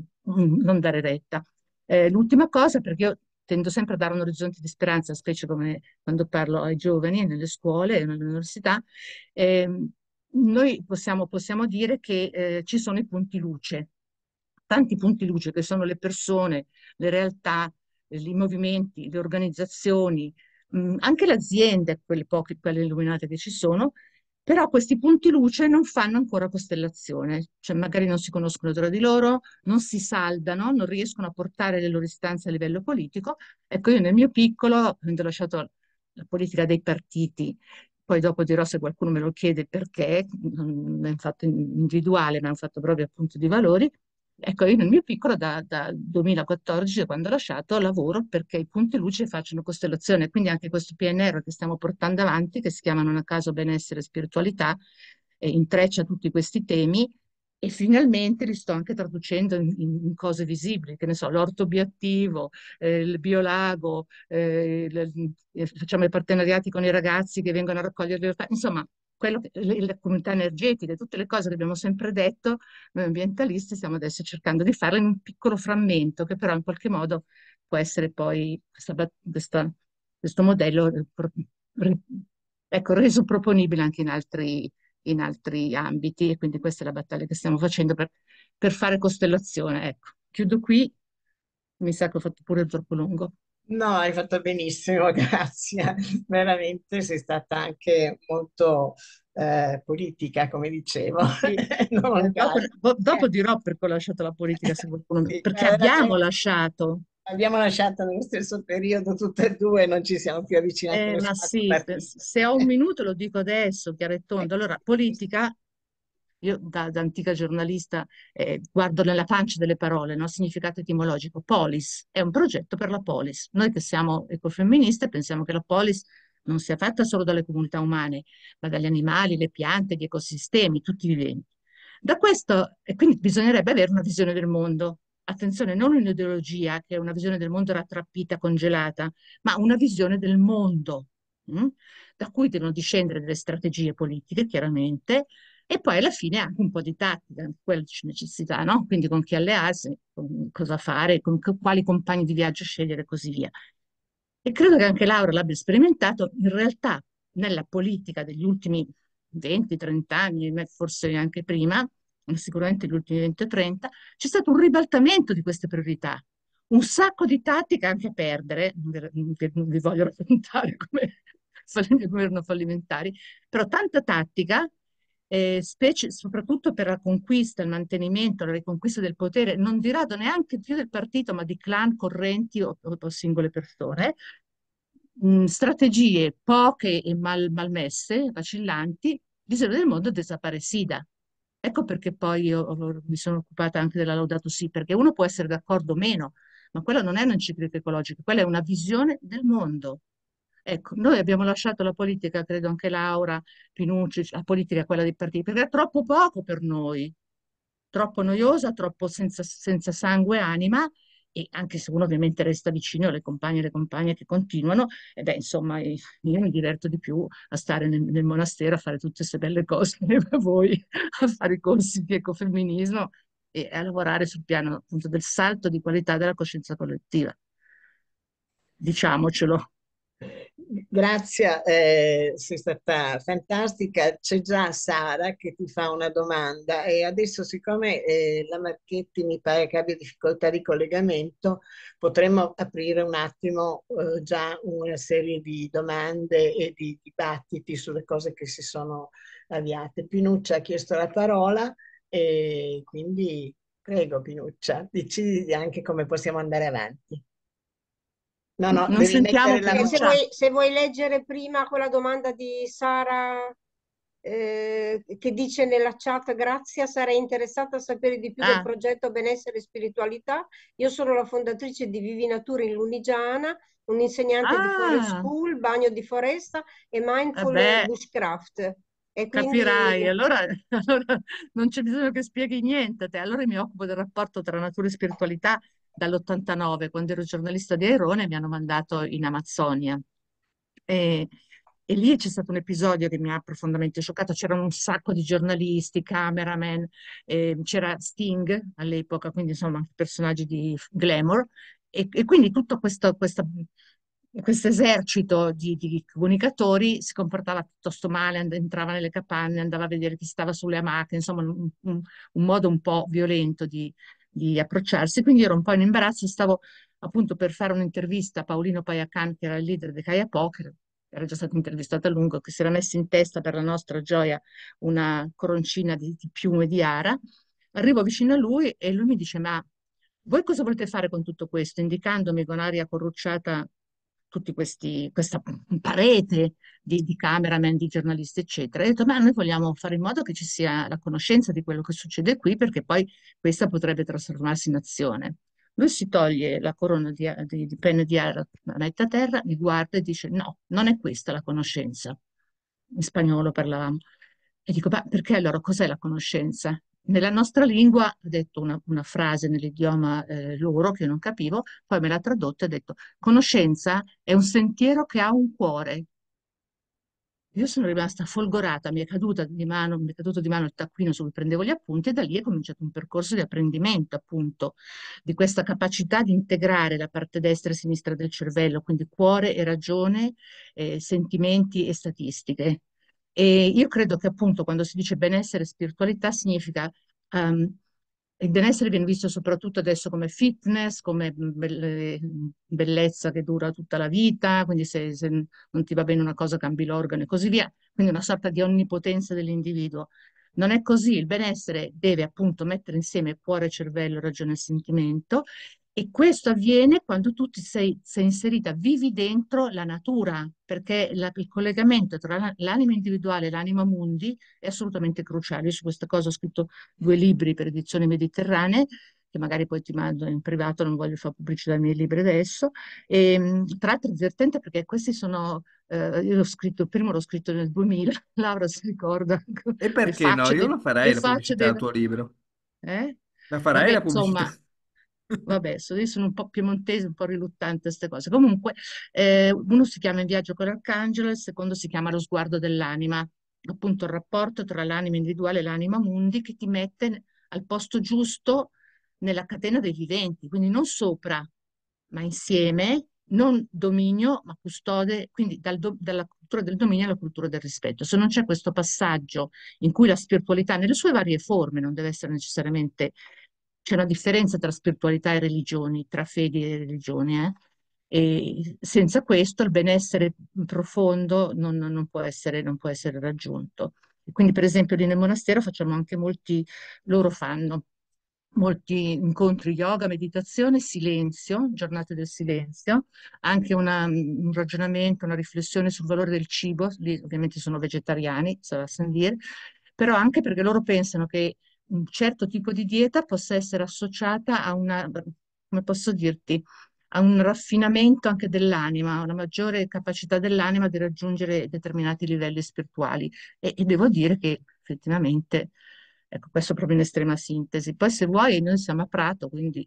non dare retta. Eh, l'ultima cosa, perché io tendo sempre a dare un orizzonte di speranza, specie come quando parlo ai giovani nelle scuole e nelle università, ehm, noi possiamo, possiamo dire che eh, ci sono i punti luce, tanti punti luce che sono le persone, le realtà, eh, i movimenti, le organizzazioni, mh, anche le aziende, quelle poche, quelle illuminate che ci sono, però questi punti luce non fanno ancora costellazione, cioè magari non si conoscono tra di loro, non si saldano, non riescono a portare le loro istanze a livello politico. Ecco, io nel mio piccolo, avendo lasciato la politica dei partiti poi dopo dirò se qualcuno me lo chiede perché, non è un fatto individuale, ma è un fatto proprio appunto di valori. Ecco, io nel mio piccolo da, da duemilaquattordici, da quando ho lasciato, lavoro perché i punti luce facciano costellazione, quindi anche questo P N R che stiamo portando avanti, che si chiama Non a caso benessere e spiritualità, eh, intreccia tutti questi temi e finalmente li sto anche traducendo in, in- in cose visibili, che ne so, l'orto bioattivo, eh, il biolago, eh, il- eh, facciamo i partenariati con i ragazzi che vengono a raccogliere le ortaggi, insomma, quello che- le, le comunità energetiche, tutte le cose che abbiamo sempre detto, noi ambientalisti stiamo adesso cercando di farle in un piccolo frammento che però in qualche modo può essere poi questa bat- questa- questo modello eh, pro- re- ecco, reso proponibile anche in altri, in altri ambiti e quindi questa è la battaglia che stiamo facendo per, per fare costellazione. Ecco, chiudo qui, mi sa che ho fatto pure troppo lungo. No, hai fatto benissimo, grazie. Veramente sei stata anche molto eh, politica, come dicevo, Sì. non Eh, dopo, casual. do- dopo dirò perché ho lasciato la politica, se qualcuno... Sì, perché guarda, abbiamo abbiamo, lasciato. abbiamo lasciato nello stesso periodo tutte e due, non ci siamo più avvicinati a Eh, ma nessun altro sì, partito. se ho un minuto lo dico adesso, chiaro e tondo. Allora, politica, io da, da antica giornalista eh, guardo nella pancia delle parole, no? Significato etimologico. Polis è un progetto per la polis. Noi che siamo ecofemministe pensiamo che la polis non sia fatta solo dalle comunità umane, ma dagli animali, le piante, gli ecosistemi, tutti i viventi. Da questo, e quindi bisognerebbe avere una visione del mondo. Attenzione, non un'ideologia che è una visione del mondo rattrappita, congelata, ma una visione del mondo, mm? Da cui devono discendere delle strategie politiche, chiaramente, e poi alla fine anche un po' di tattica, anche quello c'è necessità, no? Quindi con chi allearsi, con cosa fare, con co- quali compagni di viaggio scegliere e così via. E credo che anche Laura l'abbia sperimentato in realtà nella politica degli ultimi venti trenta anni, ma forse anche prima, ma sicuramente gli ultimi venti o trenta, c'è stato un ribaltamento di queste priorità. Un sacco di tattiche anche a perdere, che non vi voglio raccontare come come erano fallimentari, però tanta tattica, eh, specie, soprattutto per la conquista, il mantenimento, la riconquista del potere, non di rado neanche più del partito, ma di clan, correnti o, o- o singole persone, mh, strategie poche e mal- malmesse, vacillanti, l'isola del mondo desaparecida. Ecco perché poi io ho- mi sono occupata anche della Laudato Si, perché uno può essere d'accordo o meno, ma quella non è un'enciclica ecologica, quella è una visione del mondo. Ecco, noi abbiamo lasciato la politica, credo anche Laura, Pinucci, la politica è quella dei partiti, perché è troppo poco per noi, troppo noiosa, troppo senza, senza sangue e anima, e anche se uno ovviamente resta vicino alle compagne e alle compagne che continuano, e beh, insomma, io mi diverto di più a stare nel, nel monastero a fare tutte queste belle cose, a voi a fare i corsi di ecofemminismo e a lavorare sul piano appunto del salto di qualità della coscienza collettiva. Diciamocelo. Grazie, eh, sei stata fantastica. C'è già Sara che ti fa una domanda e adesso siccome eh, la Marchetti mi pare che abbia difficoltà di collegamento, potremmo aprire un attimo eh, già una serie di domande e di dibattiti sulle cose che si sono avviate. Pinuccia ha chiesto la parola e quindi prego Pinuccia, dici anche come possiamo andare avanti. No, no, Non devi sentiamo mettere la Eh, se Pinuccia? voce. vuoi, se vuoi leggere prima quella domanda di Sara, eh, che dice nella chat, grazie, sarei interessata a sapere di più del Ah, progetto Benessere e Spiritualità. Io sono la fondatrice di Vivi Natura in Lunigiana, un insegnante di Forest ah, School, bagno di foresta e Mindful vabbè, Bushcraft. E quindi capirai. Allora, allora non c'è bisogno che spieghi niente a te. Allora mi occupo del rapporto tra natura e spiritualità dall'ottantanove, quando ero giornalista di Airone, mi hanno mandato in Amazzonia. E, e lì c'è stato un episodio che mi ha profondamente scioccato. C'erano un sacco di giornalisti, cameraman, eh, c'era Sting all'epoca, quindi insomma personaggi di glamour. E, e quindi tutto questo, questa- questo esercito di, di comunicatori si comportava piuttosto male, and- entrava nelle capanne, andava a vedere chi stava sulle amache, insomma un, un- un modo un po' violento di, di approcciarsi. Quindi ero un po' in imbarazzo, stavo appunto per fare un'intervista a Paolino Payakan, che era il leader di Kaya Poker, era già stato intervistato a lungo, che si era messo in testa per la nostra gioia una coroncina di, di piume di ara. Arrivo vicino a lui e lui mi dice: Ma voi cosa volete fare con tutto questo? Indicandomi con aria corrucciata tutti questi, questa parete di, di cameraman, di giornalisti, eccetera. E ho detto, ma noi vogliamo fare in modo che ci sia la conoscenza di quello che succede qui, perché poi questa potrebbe trasformarsi in azione. Lui si toglie la corona di, di, di penne di ara, la mette a terra, mi guarda e dice, no, non è questa la conoscenza. In spagnolo parlavamo. E dico, ma perché allora cos'è la conoscenza? Nella nostra lingua ha detto una, una frase nell'idioma eh, loro che non capivo, poi me l'ha tradotta e ha detto, conoscenza è un sentiero che ha un cuore. Io sono rimasta folgorata, mi è caduta di mano, mi è caduto di mano il taccuino su cui prendevo gli appunti e da lì è cominciato un percorso di apprendimento, appunto, di questa capacità di integrare la parte destra e sinistra del cervello, quindi cuore e ragione, eh, sentimenti e statistiche. E io credo che appunto quando si dice benessere e spiritualità significa ehm, il benessere viene visto soprattutto adesso come fitness, come belle- bellezza che dura tutta la vita, quindi se, se non ti va bene una cosa cambi l'organo e così via, quindi una sorta di onnipotenza dell'individuo. Non è così, il benessere deve appunto mettere insieme cuore, cervello, ragione e sentimento e questo avviene quando tu ti sei, sei inserita, vivi dentro la natura, perché la- il collegamento tra la- l'anima individuale e l'anima mundi è assolutamente cruciale. Io su questa cosa ho scritto due libri per edizioni mediterranee, che magari poi ti mando in privato, non voglio fare pubblicità ai miei libri adesso. E, mh, tra l'altro è divertente perché questi sono, eh, io l'ho scritto, il primo l'ho scritto nel duemila, Laura si ricorda, E le perché no? facce Io dei, la farei le la facce pubblicità dei, al tuo libro. eh? La farai Vabbè, la pubblicità? insomma, vabbè, so- io sono un po' piemontese, un po' riluttante a queste cose. Comunque, eh, uno si chiama In viaggio con l'Arcangelo, il secondo si chiama Lo sguardo dell'anima, appunto il rapporto tra l'anima individuale e l'anima mundi che ti mette al posto giusto nella catena dei viventi, quindi non sopra, ma insieme, non dominio, ma custode, quindi dal do- dalla cultura del dominio alla cultura del rispetto. Se non c'è questo passaggio in cui la spiritualità, nelle sue varie forme, non deve essere necessariamente, c'è una differenza tra spiritualità e religioni, tra fedi e religioni, eh? E senza questo il benessere profondo non, non può essere, non può essere raggiunto. E quindi, per esempio, lì nel monastero facciamo anche molti, loro fanno molti incontri yoga, meditazione, silenzio, giornate del silenzio, anche una- un ragionamento, una riflessione sul valore del cibo, lì ovviamente sono vegetariani, sarà san dire, però anche perché loro pensano che un certo tipo di dieta possa essere associata a una, come posso dirti, a un raffinamento anche dell'anima, a una maggiore capacità dell'anima di raggiungere determinati livelli spirituali. E, e devo dire che effettivamente, ecco, questo proprio in estrema sintesi. Poi se vuoi, noi siamo a Prato, quindi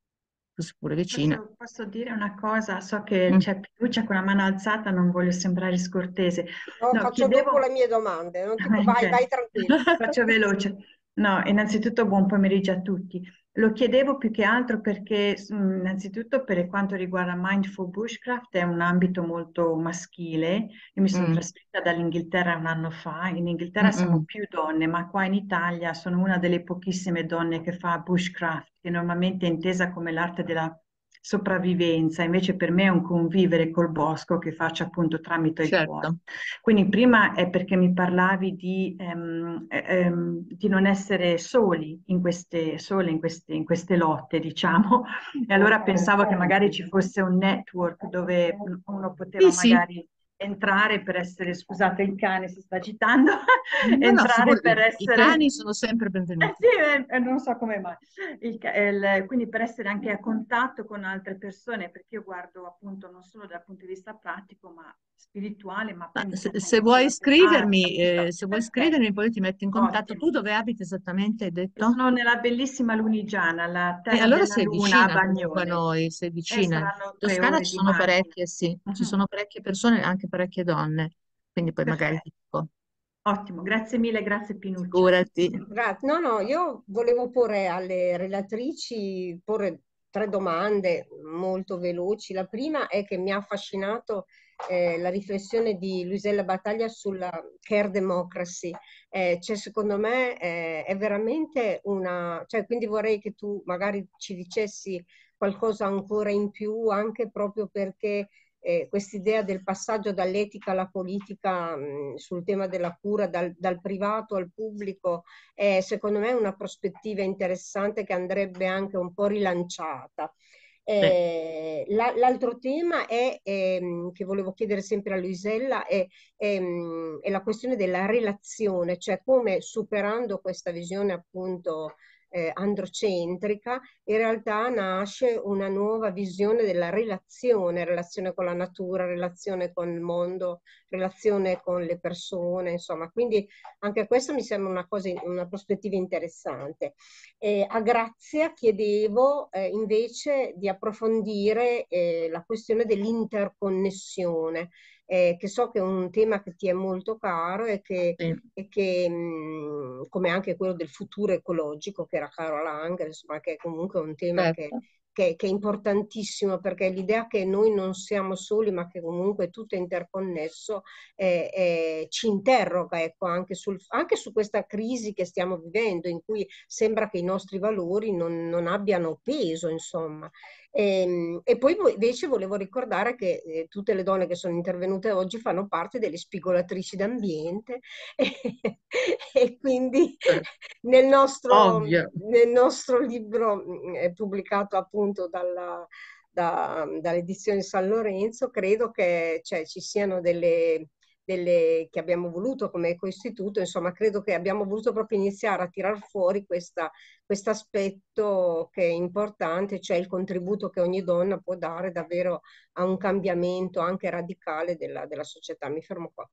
tu sei pure vicina. Posso, posso dire una cosa? So che Mm. c'è Piluccia con la mano alzata, non voglio sembrare scortese. No, No, faccio dopo chiedevo... le mie domande, non ti... vai, Ok, vai tranquillo. faccio veloce. No, innanzitutto buon pomeriggio a tutti. Lo chiedevo più che altro perché, mh, innanzitutto, per quanto riguarda Mindful Bushcraft, è un ambito molto maschile. Io mi sono Mm, trasferita dall'Inghilterra un anno fa. In mm, Inghilterra siamo mm. più donne, ma qua in Italia sono una delle pochissime donne che fa bushcraft, che normalmente è intesa come l'arte della sopravvivenza. Invece per me è un convivere col bosco che faccio appunto tramite il cuore. Certo. Quindi prima è perché mi parlavi di, ehm, eh, ehm, di non essere soli in queste, sole in queste, in queste lotte, diciamo, e allora pensavo che magari ci fosse un network dove uno poteva Sì, sì. magari entrare per essere, scusate, il cane si sta agitando, No, no, entrare figurati, per i essere... cani sono sempre Eh benvenuti. sì, eh, eh, non so come mai. Il ca- il- quindi per essere anche a contatto con altre persone, perché io guardo appunto non solo dal punto di vista pratico, ma spirituale, ma Ma poi mi se, piace se anche vuoi quello che... Ah, scrivermi, capito. eh, se vuoi Perfetto, scrivermi, poi ti metto in contatto. ottimo. Tu dove abiti esattamente, hai Io detto? sono nella bellissima Lunigiana, la E terra allora della sei luna a vicina comunque a Bagnoli. noi, sei E vicina. In saranno tre Toscana ore ci di sono macchina. parecchie, sì, ci Mhm. sono parecchie persone, anche parecchie donne, quindi poi magari ti Perfetto, dico, ottimo, grazie mille, grazie Pinuccia. figurati. Grazie. No, no, io volevo porre alle relatrici porre tre domande molto veloci. La prima è che mi ha affascinato eh, la riflessione di Luisella Battaglia sulla care democracy. Eh, cioè, secondo me eh, è veramente una... Cioè, quindi vorrei che tu magari ci dicessi qualcosa ancora in più, anche proprio perché eh, quest'idea del passaggio dall'etica alla politica mh, sul tema della cura, dal, dal privato al pubblico, è secondo me una prospettiva interessante che andrebbe anche un po' rilanciata. Sì. Eh, la- l'altro tema è, ehm, che volevo chiedere sempre a Luisella è, ehm, è la questione della relazione, cioè come superando questa visione appunto eh, androcentrica, in realtà nasce una nuova visione della relazione, relazione con la natura, relazione con il mondo, relazione con le persone, insomma, quindi anche questo mi sembra una cosa, una prospettiva interessante. Eh, a Grazia chiedevo eh, invece di approfondire eh, la questione dell'interconnessione, eh, che so che è un tema che ti è molto caro e che, Sì. e che mh, come anche quello del futuro ecologico, che era caro a Langer, insomma, che è comunque un tema che, Certo. che- che è importantissimo, perché l'idea che noi non siamo soli, ma che comunque tutto è interconnesso, eh, eh, ci interroga, ecco, anche, sul, anche su questa crisi che stiamo vivendo, in cui sembra che i nostri valori non, non abbiano peso, insomma. E, e poi vo- invece volevo ricordare che eh, tutte le donne che sono intervenute oggi fanno parte delle spigolatrici d'ambiente e, e quindi nel nostro, Ovvio. nel nostro libro mh, eh, pubblicato appunto dalla, da- dall'edizione San Lorenzo, credo che cioè, ci siano delle, delle che abbiamo voluto come ecoistituto, insomma, credo che abbiamo voluto proprio iniziare a tirar fuori questa, questo aspetto che è importante, cioè il contributo che ogni donna può dare davvero a un cambiamento anche radicale della, della società. Mi fermo qua.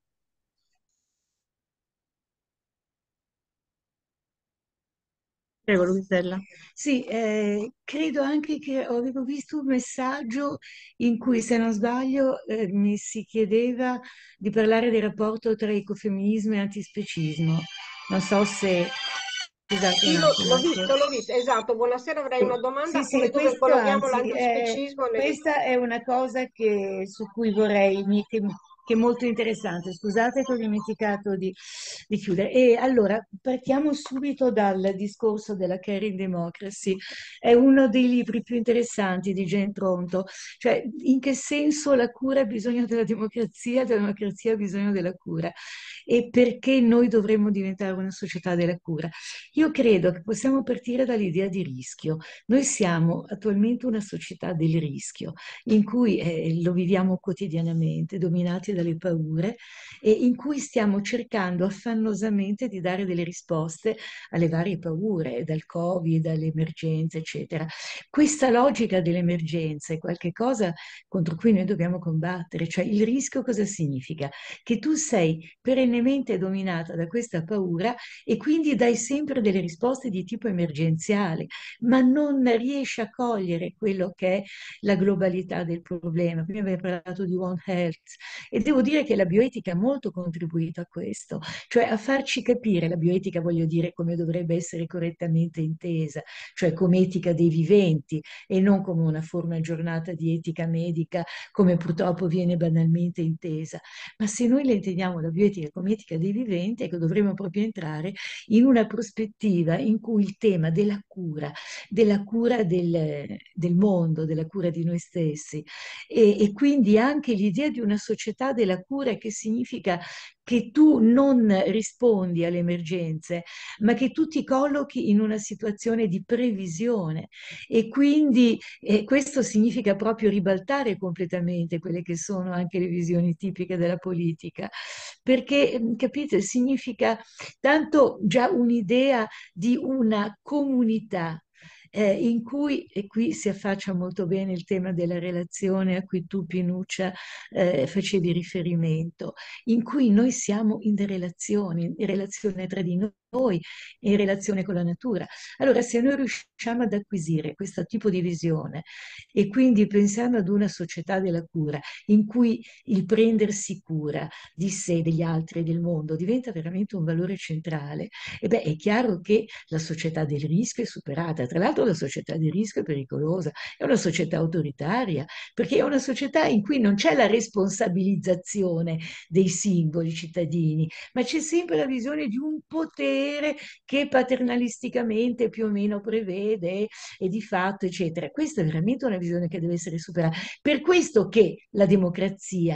Prego, Luisella. Sì, eh, credo anche che avevo visto un messaggio in cui, se non sbaglio, eh, mi si chiedeva di parlare del rapporto tra ecofemminismo e antispecismo. Non so se... Scusate Sì, un lo- l'ho attimo. visto, l'ho visto, esatto. Buonasera, avrei una Sì, domanda sì, come dove questo collochiamo anzi, eh, l'antispecismo nel... questa è una cosa che- su cui vorrei, mi- che, che è molto interessante. Scusate che ho dimenticato di, di chiudere. E allora, partiamo subito dal discorso della Caring Democracy. È uno dei libri più interessanti di Jane Tronto. Cioè, in che senso la cura ha bisogno della democrazia, la democrazia ha bisogno della cura. E perché noi dovremmo diventare una società della cura? Io credo che possiamo partire dall'idea di rischio. Noi siamo attualmente una società del rischio, in cui eh, lo viviamo quotidianamente, dominati dalle paure e in cui stiamo cercando affannosamente di dare delle risposte alle varie paure, dal Covid, dalle emergenze, eccetera. Questa logica dell'emergenza è qualcosa contro cui noi dobbiamo combattere, cioè il rischio cosa significa? Che tu sei perennemente dominata da questa paura e quindi dai sempre delle risposte di tipo emergenziale, ma non riesci a cogliere quello che è la globalità del problema. Prima abbiamo parlato di One Health e devo dire che la bioetica ha molto contribuito a questo, cioè a farci capire, la bioetica voglio dire come dovrebbe essere correttamente intesa, cioè come etica dei viventi e non come una forma aggiornata di etica medica, come purtroppo viene banalmente intesa. Ma se noi la intendiamo la bioetica come etica dei viventi, ecco, dovremmo proprio entrare in una prospettiva in cui il tema della cura, della cura del, del mondo, della cura di noi stessi e, e quindi anche l'idea di una società della cura che significa che tu non rispondi alle emergenze, ma che tu ti collochi in una situazione di previsione e quindi eh, questo significa proprio ribaltare completamente quelle che sono anche le visioni tipiche della politica, perché capite, significa tanto già un'idea di una comunità eh, in cui, e qui si affaccia molto bene il tema della relazione a cui tu, Pinuccia, eh, facevi riferimento, in cui noi siamo in relazioni, in relazione tra di noi, in relazione con la natura. Allora, se noi riusciamo ad acquisire questo tipo di visione e quindi pensiamo ad una società della cura in cui il prendersi cura di sé, degli altri e del mondo diventa veramente un valore centrale, e beh, è chiaro che la società del rischio è superata. Tra l'altro la società del rischio è pericolosa, è una società autoritaria, perché è una società in cui non c'è la responsabilizzazione dei singoli cittadini, ma c'è sempre la visione di un potere che paternalisticamente più o meno prevede e di fatto, eccetera. Questa è veramente una visione che deve essere superata. Per questo che la democrazia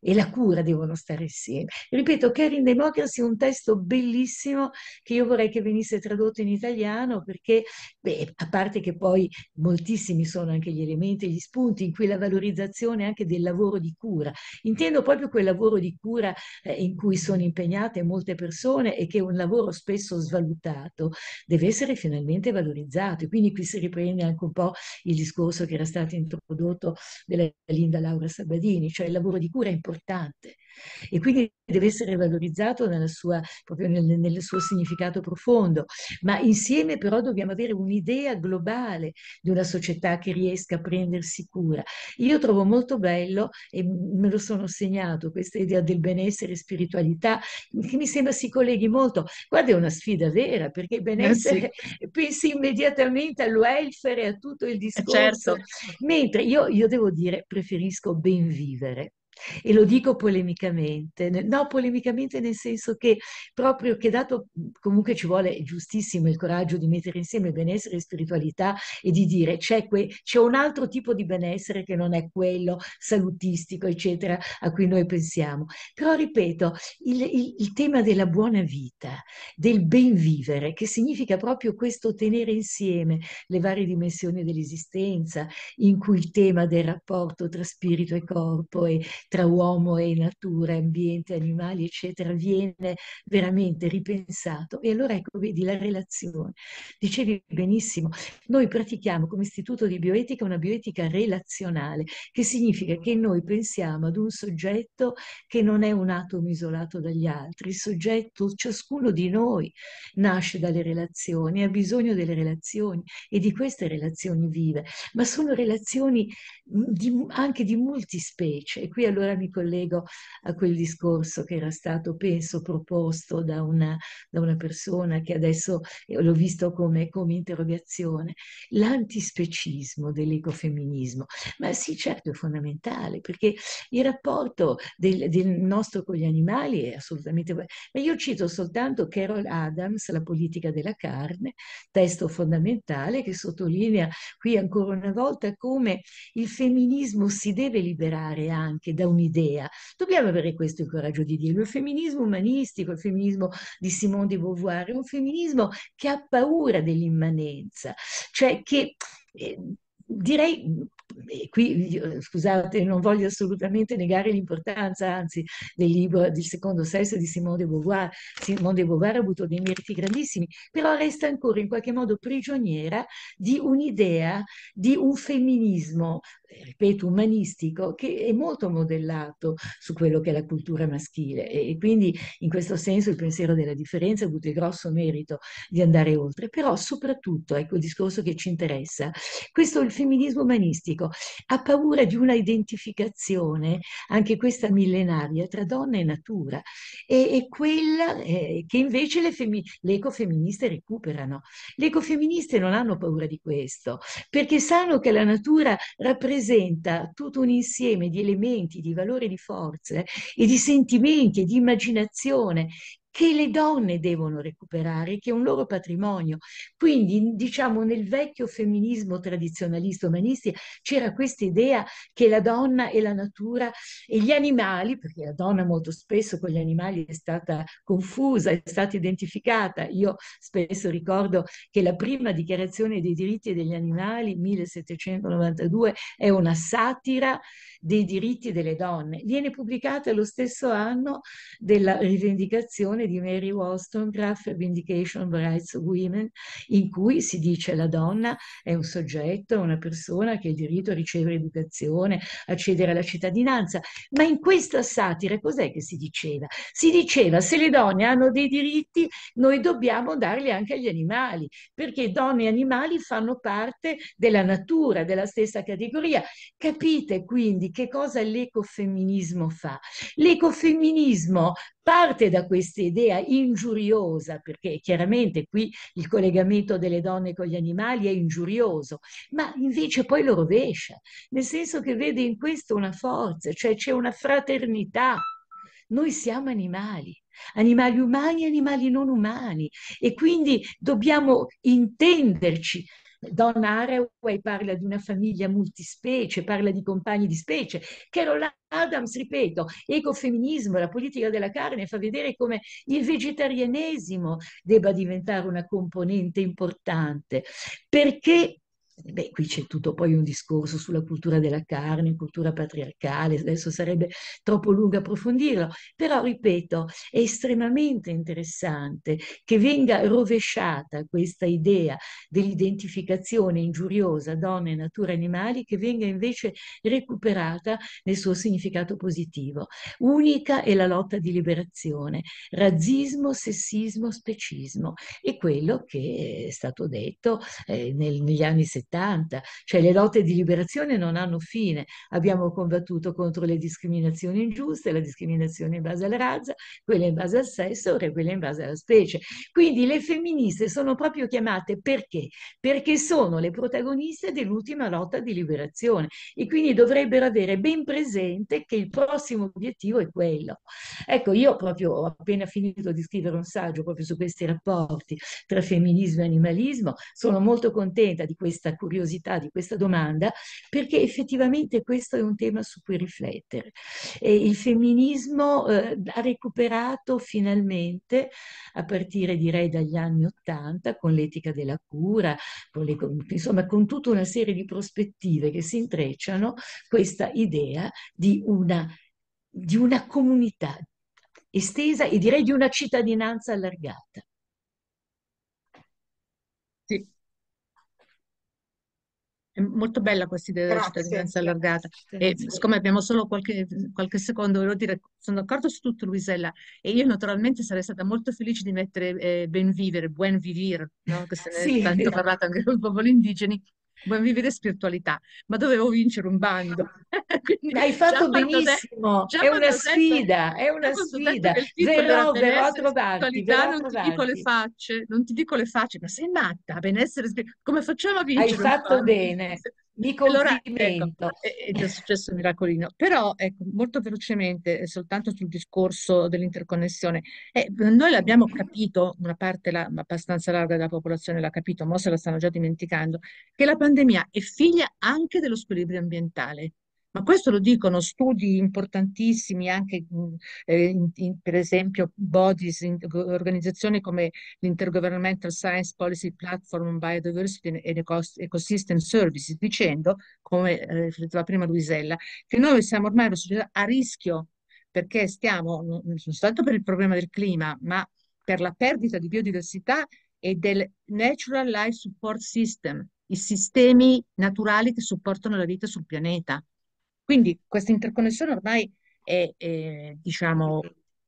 e la cura devono stare insieme. Ripeto, Caring Democracy è un testo bellissimo che io vorrei che venisse tradotto in italiano perché, beh, a parte che poi moltissimi sono anche gli elementi e gli spunti in cui la valorizzazione anche del lavoro di cura, intendo proprio quel lavoro di cura eh, in cui sono impegnate molte persone e che è un lavoro spesso svalutato, deve essere finalmente valorizzato. E quindi qui si riprende anche un po' il discorso che era stato introdotto della Linda Laura Sabadini, cioè il lavoro di cura è importante e quindi deve essere valorizzato nella sua, proprio nel, nel suo significato profondo, ma insieme però dobbiamo avere un'idea globale di una società che riesca a prendersi cura. Io trovo molto bello, e me lo sono segnato, questa idea del benessere e spiritualità, che mi sembra si colleghi molto. Guarda, è una sfida vera, perché il Eh sì, benessere pensi immediatamente al welfare e a tutto il eh certo. discorso, mentre io, io devo dire, preferisco ben vivere. E lo dico polemicamente, no, polemicamente nel senso che proprio che dato, comunque ci vuole giustissimo il coraggio di mettere insieme benessere e spiritualità e di dire c'è, que- c'è un altro tipo di benessere che non è quello salutistico, eccetera, a cui noi pensiamo. Però ripeto, il, il- il tema della buona vita, del ben vivere, che significa proprio questo tenere insieme le varie dimensioni dell'esistenza, in cui il tema del rapporto tra spirito e corpo e tra uomo e natura, ambiente, animali, eccetera, viene veramente ripensato. E allora ecco, vedi la relazione. Dicevi benissimo, noi pratichiamo come istituto di bioetica una bioetica relazionale, che significa che noi pensiamo ad un soggetto che non è un atomo isolato dagli altri. Il soggetto, ciascuno di noi, nasce dalle relazioni, ha bisogno delle relazioni e di queste relazioni vive, ma sono relazioni di- anche di multispecie. E qui allora mi collego a quel discorso che era stato, penso, proposto da una, da una persona che adesso eh, l'ho visto come, come interrogazione, l'antispecismo dell'ecofemminismo. Ma sì, certo, è fondamentale, perché il rapporto del, del nostro con gli animali è assolutamente... Ma io cito soltanto Carol Adams, La politica della carne, testo fondamentale che sottolinea qui ancora una volta come il femminismo si deve liberare anche da un'idea. Dobbiamo avere questo il coraggio di dirlo. Il femminismo umanistico, il femminismo di Simone de Beauvoir, è un femminismo che ha paura dell'immanenza, cioè che eh, direi, e qui io, scusate, non voglio assolutamente negare l'importanza, anzi, del libro del secondo sesso di Simone de Beauvoir. Simone de Beauvoir ha avuto dei meriti grandissimi, però resta ancora in qualche modo prigioniera di un'idea di un femminismo, eh, ripeto, umanistico, che è molto modellato su quello che è la cultura maschile e, e quindi in questo senso il pensiero della differenza ha avuto il grosso merito di andare oltre, però soprattutto, ecco il discorso che ci interessa, questo è il femminismo umanistico, ha paura di una identificazione, anche questa millenaria, tra donna e natura, e, e quella eh, che invece le, femi- le ecofemministe recuperano. Le ecofemministe non hanno paura di questo, perché sanno che la natura rappresenta tutto un insieme di elementi, di valori, di forze e di sentimenti e di immaginazione che le donne devono recuperare, che è un loro patrimonio. Quindi, diciamo, nel vecchio femminismo tradizionalista umanista c'era questa idea che la donna e la natura e gli animali, perché la donna molto spesso con gli animali è stata confusa, è stata identificata. Io spesso ricordo che la prima dichiarazione dei diritti degli animali, millesettecentonovantadue, è una satira dei diritti delle donne. Viene pubblicata lo stesso anno della rivendicazione di Mary Wollstonecraft, Vindication of Rights of Women, in cui si dice la donna è un soggetto, è una persona che ha il diritto a ricevere educazione, accedere alla cittadinanza. Ma in questa satira cos'è che si diceva? Si diceva se le donne hanno dei diritti, noi dobbiamo darli anche agli animali, perché donne e animali fanno parte della natura, della stessa categoria. Capite quindi che cosa l'ecofemminismo fa? L'ecofemminismo parte da questa idea ingiuriosa, perché chiaramente qui il collegamento delle donne con gli animali è ingiurioso, ma invece poi lo rovescia, nel senso che vede in questo una forza, cioè c'è una fraternità. Noi siamo animali, animali umani e animali non umani, e quindi dobbiamo intenderci Donna Haraway parla di una famiglia multispecie, parla di compagni di specie. Carol Adams, ripeto, ecofemminismo, la politica della carne, fa vedere come il vegetarianesimo debba diventare una componente importante, perché beh, qui c'è tutto poi un discorso sulla cultura della carne, cultura patriarcale, adesso sarebbe troppo lungo approfondirlo, però ripeto, è estremamente interessante che venga rovesciata questa idea dell'identificazione ingiuriosa donne, natura, animali, che venga invece recuperata nel suo significato positivo. Unica è la lotta di liberazione, razzismo, sessismo, specismo, e quello che è stato detto eh, nel- negli anni settanta, cioè le lotte di liberazione non hanno fine. Abbiamo combattuto contro le discriminazioni ingiuste, la discriminazione in base alla razza, quella in base al sesso e quella in base alla specie. Quindi le femministe sono proprio chiamate perché? Perché sono le protagoniste dell'ultima lotta di liberazione e quindi dovrebbero avere ben presente che il prossimo obiettivo è quello. Ecco, io proprio ho appena finito di scrivere un saggio proprio su questi rapporti tra femminismo e animalismo, sono molto contenta di questa curiosità, di questa domanda, perché effettivamente questo è un tema su cui riflettere. E il femminismo eh, ha recuperato finalmente, a partire direi dagli anni Ottanta, con l'etica della cura, con le- con- insomma con tutta una serie di prospettive che si intrecciano, questa idea di una, di una comunità estesa e direi di una cittadinanza allargata. Sì. È molto bella questa idea della Grazie. cittadinanza allargata e Sì. siccome abbiamo solo qualche, qualche secondo, volevo dire, sono d'accordo su tutto Luisella e io naturalmente sarei stata molto felice di mettere eh, ben vivere, buen vivir, no? Che se ne è Sì, tanto parlato anche con i popoli indigeni, buen vivere e spiritualità, ma dovevo vincere un bando. Quindi hai già fatto quando, de- benissimo, già è una quando ho detto, sfida, è già una quando ho detto sfida. che il titolo era Verrò, verrò a benessere e trovarti, spiritualità, verrò a non ti dico le trovarti. facce, non ti dico le facce, ma sei matta, benessere e spiritualità, come facciamo a Hai vincere un fatto bando? bene, mi Allora, ecco, complimento. è è già successo un miracolino, però ecco, molto velocemente, eh, soltanto sul discorso dell'interconnessione, eh, noi l'abbiamo capito, una parte la- abbastanza larga della popolazione l'ha capito, ma se la stanno già dimenticando, che la pandemia è figlia anche dello squilibrio ambientale. Ma questo lo dicono studi importantissimi, anche mh, eh, in- in- per esempio bodies, in- organizzazioni come l'Intergovernmental Science Policy Platform on Biodiversity and Ecos- Ecosystem Services, dicendo, come eh, rifletteva prima Luisella, che noi siamo ormai una società a rischio perché stiamo, non non soltanto per il problema del clima, ma per la perdita di biodiversità e del Natural Life Support System, i sistemi naturali che supportano la vita sul pianeta. Quindi questa interconnessione ormai è, è, diciamo,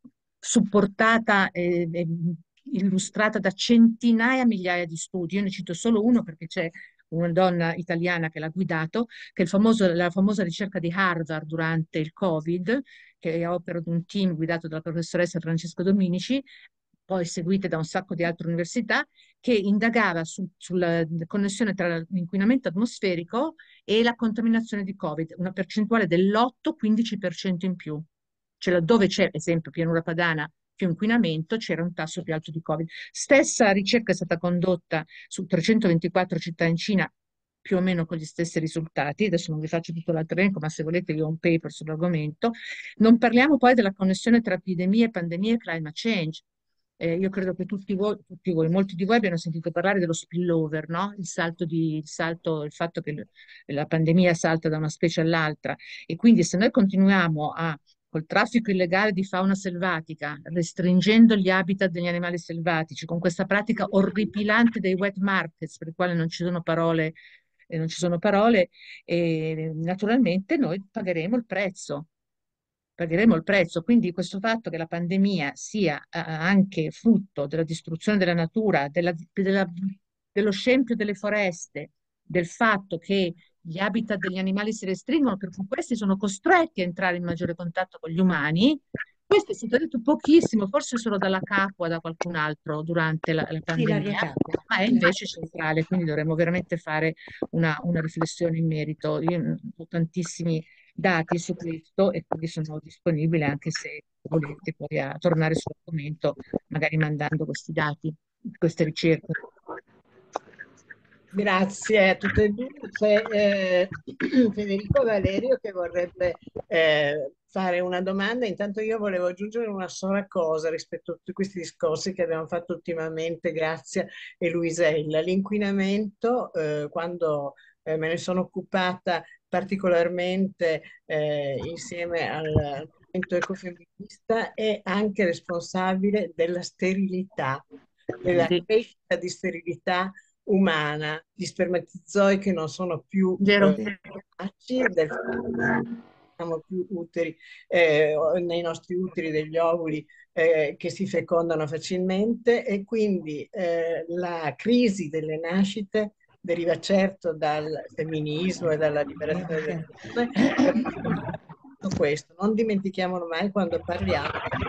supportata e e illustrata da centinaia, migliaia di studi. Io ne cito solo uno perché c'è una donna italiana che l'ha guidato, che è il famoso- la famosa ricerca di Harvard durante il Covid, che è opera di un team guidato dalla professoressa Francesca Dominici, poi seguite da un sacco di altre università, che indagava su- sulla connessione tra l'inquinamento atmosferico e la contaminazione di Covid, una percentuale dell'otto-quindici per cento in più. Cioè laddove c'è, ad esempio, pianura padana, più inquinamento, c'era un tasso più alto di Covid. Stessa ricerca è stata condotta su trecentoventiquattro città in Cina, più o meno con gli stessi risultati. Adesso non vi faccio tutto l'elenco, ma se volete io ho un paper sull'argomento. Non parliamo poi della connessione tra epidemie, pandemie e climate change. Eh, io credo che tutti voi, tutti voi, molti di voi abbiano sentito parlare dello spillover, no? Il salto di, il salto, il fatto che l- la pandemia salta da una specie all'altra. E quindi se noi continuiamo a, col traffico illegale di fauna selvatica, restringendo gli habitat degli animali selvatici, con questa pratica orripilante dei wet markets, per i quali non ci sono parole, eh, non ci sono parole, e naturalmente noi pagheremo il prezzo pagheremo il prezzo. Quindi questo fatto che la pandemia sia eh, anche frutto della distruzione della natura, della- della- dello scempio delle foreste, del fatto che gli habitat degli animali si restringono, per cui questi sono costretti a entrare in maggiore contatto con gli umani. Questo è stato detto pochissimo, forse solo dalla Capua, da qualcun altro durante la, la Ilaria pandemia, Capua. ma è invece centrale, quindi dovremmo veramente fare una, una riflessione in merito. Io mm, ho tantissimi dati su questo e quindi sono disponibile anche se volete poi a tornare sull'argomento, magari mandando questi dati, queste ricerche. Grazie a tutte e due. C'è eh, Federico Valerio che vorrebbe eh, fare una domanda. Intanto io volevo aggiungere una sola cosa rispetto a tutti questi discorsi che abbiamo fatto ultimamente, Grazia e Luisella. L'inquinamento, eh, quando eh, me ne sono occupata particolarmente eh, insieme al al movimento ecofemminista, è anche responsabile della sterilità, della Sì, crescita di sterilità umana, di spermatozoi che non sono più vero? eh, capaci del siamo più uteri, eh, nei nostri uteri degli ovuli eh, che si fecondano facilmente, e quindi eh, la crisi delle nascite deriva certo dal femminismo e dalla liberazione delle donne, però tutto questo non dimentichiamolo mai quando parliamo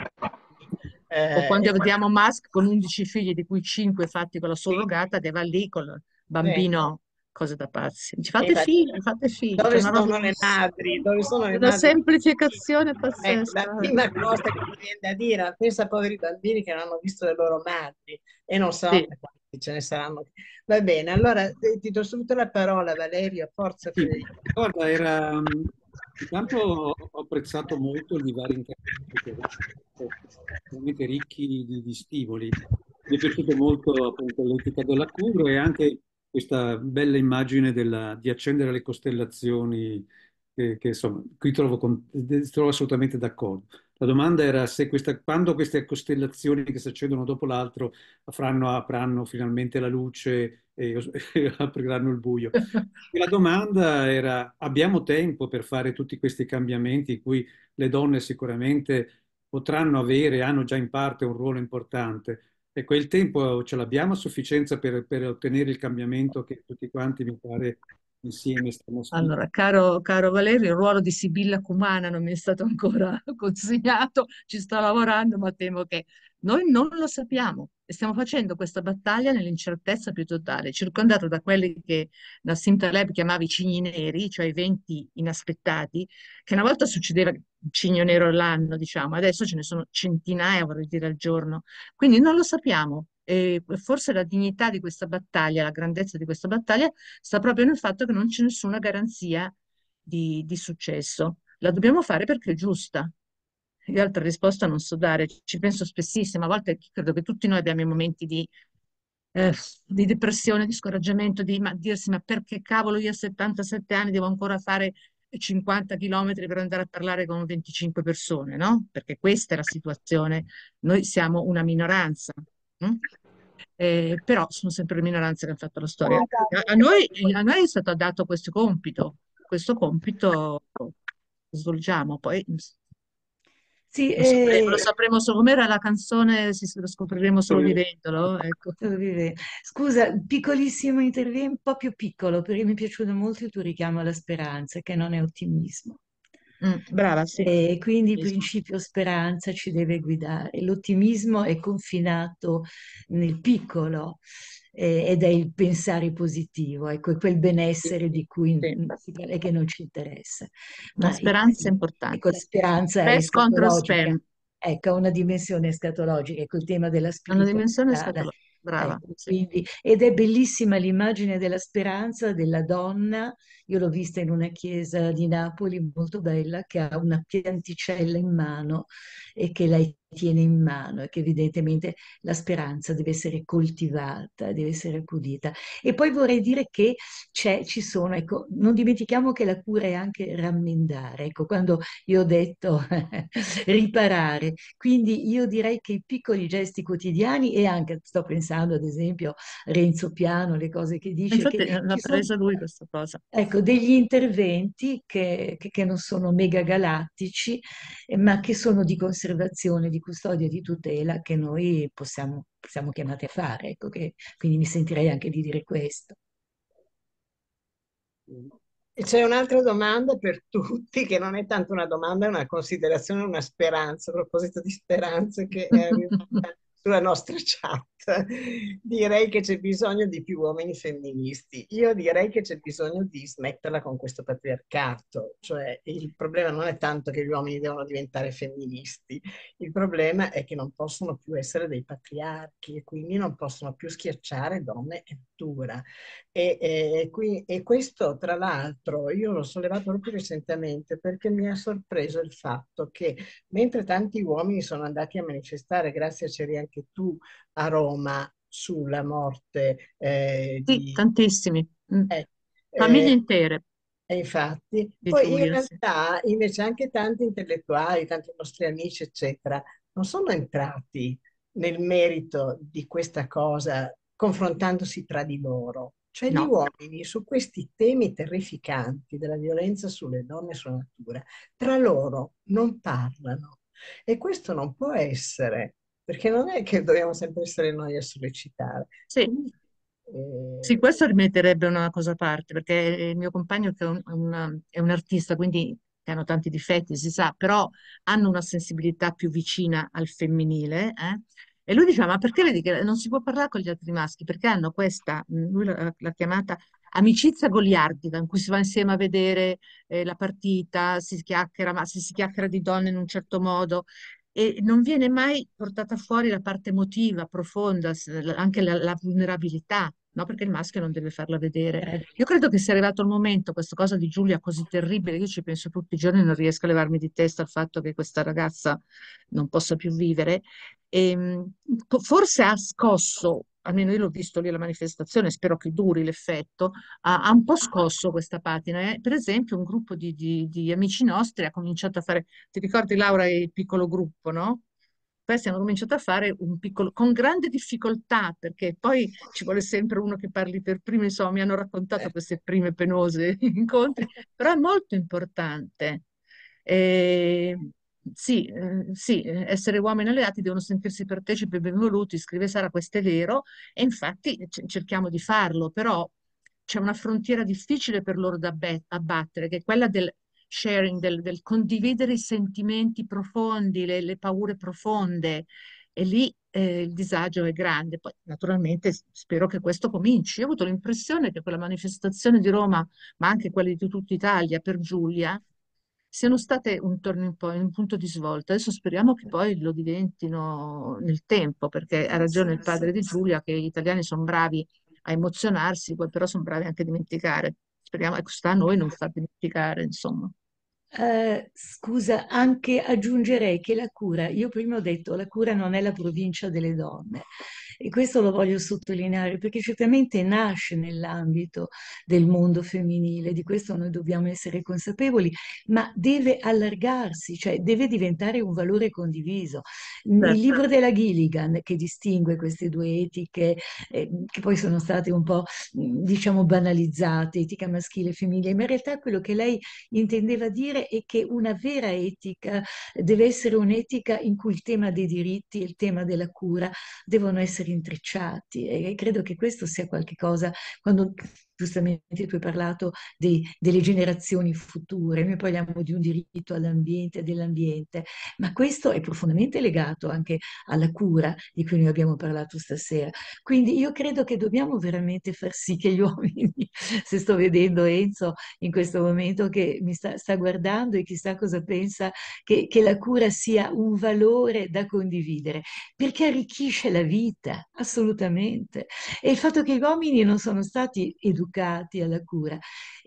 di O eh, quando vediamo Musk con undici figli, di cui cinque fatti con la surrogata, che va lì con il sì. bambino, cose da pazzi. Ci E fate infatti, figli, fate figli. C'è dove una roba, sono le madri? Dove sono le una madri? semplificazione Ecco, la pazzesca. prima cosa che mi viene da dire, pensa ai poveri bambini che non hanno visto le loro madri e non so Sì. quanti ce ne saranno. Va bene, allora eh, ti do subito la parola, Valerio, forza Sì, Federico. guarda, era, mm, intanto ho ho apprezzato molto i vari interventi che avete fatto, veramente ricchi di, di stimoli. Mi è piaciuto molto appunto l'etica della cura e anche questa bella immagine della- di accendere le costellazioni, che, che, insomma, qui trovo, con- trovo assolutamente d'accordo. La domanda era se questa, quando queste costellazioni che si accendono dopo l'altro avranno, avranno finalmente la luce e, e apriranno il buio. E la domanda era: abbiamo tempo per fare tutti questi cambiamenti in cui le donne sicuramente potranno avere, hanno già in parte un ruolo importante? E quel tempo ce l'abbiamo a sufficienza per, per ottenere il cambiamento che tutti quanti, mi pare, insieme stiamo spingendo? Allora, caro, caro Valerio, il ruolo di Sibilla Cumana non mi è stato ancora consegnato, ci sto lavorando, ma temo che noi non lo sappiamo e stiamo facendo questa battaglia nell'incertezza più totale, circondato da quelli che Nassim Taleb chiamava i cigni neri, cioè i venti inaspettati, che una volta succedeva un cigno nero all'anno, diciamo, adesso ce ne sono centinaia, vorrei dire, al giorno. Quindi non lo sappiamo. E forse la dignità di questa battaglia, la grandezza di questa battaglia sta proprio nel fatto che non c'è nessuna garanzia di, di successo. La dobbiamo fare perché è giusta. Io altra risposta non so dare, ci penso spessissimo, a volte credo che tutti noi abbiamo i momenti di, eh, di depressione, di scoraggiamento, di ma, dirsi ma perché cavolo io a settantasette anni devo ancora fare cinquanta chilometri per andare a parlare con venticinque persone, no? Perché questa è la situazione. Noi siamo una minoranza. Hm? Eh, però sono sempre le minoranze che hanno fatto la storia. A, a noi, a noi è stato dato questo compito, questo compito lo svolgiamo, poi Sì, lo sapremo, lo eh, sapremo solo, com'era la canzone, si, lo scopriremo solo vivendolo, ecco. devo dire- scusa, piccolissimo intervento, un po' più piccolo, perché mi è piaciuto molto il tuo richiamo alla speranza, che non è ottimismo. Mm, brava, sì. E quindi il Ottimismo. principio speranza ci deve guidare. L'ottimismo è confinato nel piccolo eh, ed è il pensare positivo, ecco, è quel Sì, benessere di cui sì. mm, si parla e che non ci interessa. La Ma il- speranza è ecco, la importante. speranza è Pes contro escatologica, spam, ecco, ha una dimensione escatologica, ecco, il tema della è una dimensione spiritualità. scatologica, brava, Ecco, sì. quindi, ed è bellissima l'immagine della speranza della donna. Io l'ho vista in una chiesa di Napoli molto bella che ha una pianticella in mano e che lei tiene in mano e che evidentemente la speranza deve essere coltivata, deve essere accudita. E poi vorrei dire che c'è, ci sono, ecco, non dimentichiamo che la cura è anche rammendare. Ecco, quando io ho detto riparare, quindi io direi che i piccoli gesti quotidiani e anche, sto pensando ad esempio a Renzo Piano, le cose che dice, Infatti che eh, l'ha ci sono presa lui questa cosa. ecco, degli interventi che, che- che non sono mega galattici, eh, ma che sono di conservazione, di custodia, di tutela che noi possiamo, siamo chiamati a fare. Ecco, che, quindi mi sentirei anche di dire questo. E c'è un'altra domanda per tutti, che non è tanto una domanda, è una considerazione, una speranza, a proposito di speranze che è arrivata sulla nostra chat. Cioè, direi che c'è bisogno di più uomini femministi. Io direi che c'è bisogno di smetterla con questo patriarcato. Cioè, il problema non è tanto che gli uomini devono diventare femministi, il problema è che non possono più essere dei patriarchi e quindi non possono più schiacciare donne e natura. E, e, qui- e questo, tra l'altro, io l'ho sollevato proprio recentemente perché mi ha sorpreso il fatto che mentre tanti uomini sono andati a manifestare, grazie a c'eri anche tu, a Roma sulla morte eh, Sì, di... tantissimi. Mm. eh, Famiglie eh, intere e infatti, di poi in Giulia, sì. realtà invece anche tanti intellettuali, tanti nostri amici, eccetera, non sono entrati nel merito di questa cosa confrontandosi tra di loro. Cioè gli No. uomini su questi temi terrificanti della violenza sulle donne e sulla natura, tra loro non parlano. E questo non può essere, perché non è che dobbiamo sempre essere noi a sollecitare. Sì. Quindi, Sì, eh, questo rimetterebbe una cosa a parte, perché il mio compagno che è un, è una- è un artista, quindi che hanno tanti difetti, si sa, però hanno una sensibilità più vicina al femminile, eh? E lui diceva, ma perché vedi che non si può parlare con gli altri maschi? Perché hanno questa, mh, lui l'ha l'ha chiamata amicizia goliardica, in cui si va insieme a vedere eh, la partita, si chiacchiera, ma se si chiacchiera di donne in un certo modo, e non viene mai portata fuori la parte emotiva, profonda, s- anche la, la vulnerabilità, no? Perché il maschio non deve farla vedere. Io credo che sia arrivato il momento, questa cosa di Giulia così terribile, io ci penso tutti i giorni, non riesco a levarmi di testa il fatto che questa ragazza non possa più vivere. E, mh, co- forse ha scosso, almeno io l'ho visto lì alla manifestazione, spero che duri l'effetto, ha, ha un po' scosso questa patina. eh. Per esempio, un gruppo di, di- di amici nostri ha cominciato a fare, ti ricordi Laura il piccolo gruppo, no? Questi hanno cominciato a fare un piccolo, con grande difficoltà, perché poi ci vuole sempre uno che parli per primo, insomma, mi hanno raccontato queste prime penose incontri, però è molto importante. E, sì, eh, sì, eh, essere uomini alleati devono sentirsi partecipi e benvenuti, scrive Sara, questo è vero, e infatti c- cerchiamo di farlo, però c'è una frontiera difficile per loro da abbe- abbattere, che è quella del sharing, del, del condividere i sentimenti profondi, le, le paure profonde, e lì eh, il disagio è grande. Poi, naturalmente, s- spero che questo cominci. Io ho avuto l'impressione che quella manifestazione di Roma, ma anche quelle di tutta Italia per Giulia, siano state un turning point, un punto di svolta. Adesso speriamo che poi lo diventino nel tempo, perché ha ragione il padre di Giulia che gli italiani sono bravi a emozionarsi, poi però sono bravi anche a dimenticare. Speriamo, ecco, sta a noi non far dimenticare, insomma. Eh, scusa, anche aggiungerei che la cura, io prima ho detto la cura non è la provincia delle donne e questo lo voglio sottolineare perché certamente nasce nell'ambito del mondo femminile, di questo noi dobbiamo essere consapevoli, ma deve allargarsi, cioè deve diventare un valore condiviso. Il Certo. libro della Gilligan che distingue queste due etiche, eh, che poi sono state un po', diciamo, banalizzate, etica maschile e femminile, ma in realtà quello che lei intendeva dire è che una vera etica deve essere un'etica in cui il tema dei diritti e il tema della cura devono essere intrecciati e credo che questo sia qualcosa, quando giustamente tu hai parlato dei- delle generazioni future, noi parliamo di un diritto all'ambiente e dell'ambiente, ma questo è profondamente legato anche alla cura di cui noi abbiamo parlato stasera. Quindi io credo che dobbiamo veramente far sì che gli uomini, se sto vedendo Enzo, in questo momento che mi sta, sta guardando e chissà cosa pensa, che, che la cura sia un valore da condividere, perché arricchisce la vita, assolutamente. E il fatto che gli uomini non sono stati educati alla cura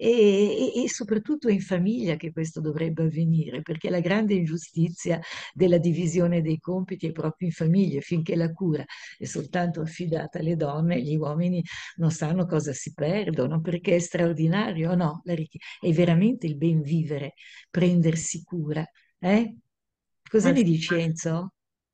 e, e- e soprattutto in famiglia che questo dovrebbe avvenire, perché la grande ingiustizia della divisione dei compiti è proprio in famiglia, finché la cura è soltanto affidata alle donne, gli uomini non sanno cosa si perdono, perché è straordinario, no? La richi- è veramente il ben vivere, prendersi cura. Eh? Cosa Eh, ne dici, Enzo?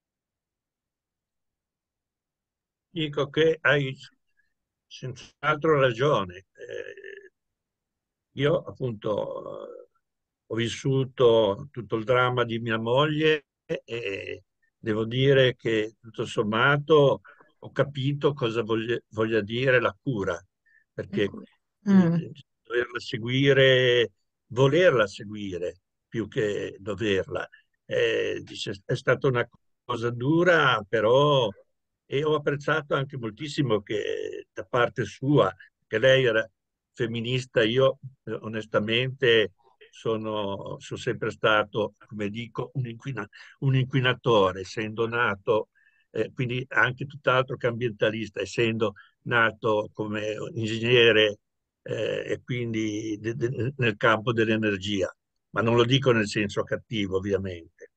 Dico che hai senz'altro ragione. Eh, io appunto eh, ho vissuto tutto il dramma di mia moglie e devo dire che tutto sommato ho capito cosa voglia, voglia dire la cura, perché Ecco. mm, eh, doverla seguire, volerla seguire più che doverla. Eh, dice, è stata una cosa dura, però E ho apprezzato anche moltissimo che da parte sua, che lei era femminista, io eh, onestamente sono, sono sempre stato, come dico, un, inquina- un inquinatore, essendo nato, eh, quindi anche tutt'altro che ambientalista, essendo nato come ingegnere eh, e quindi de- de- nel campo dell'energia, ma non lo dico nel senso cattivo, ovviamente.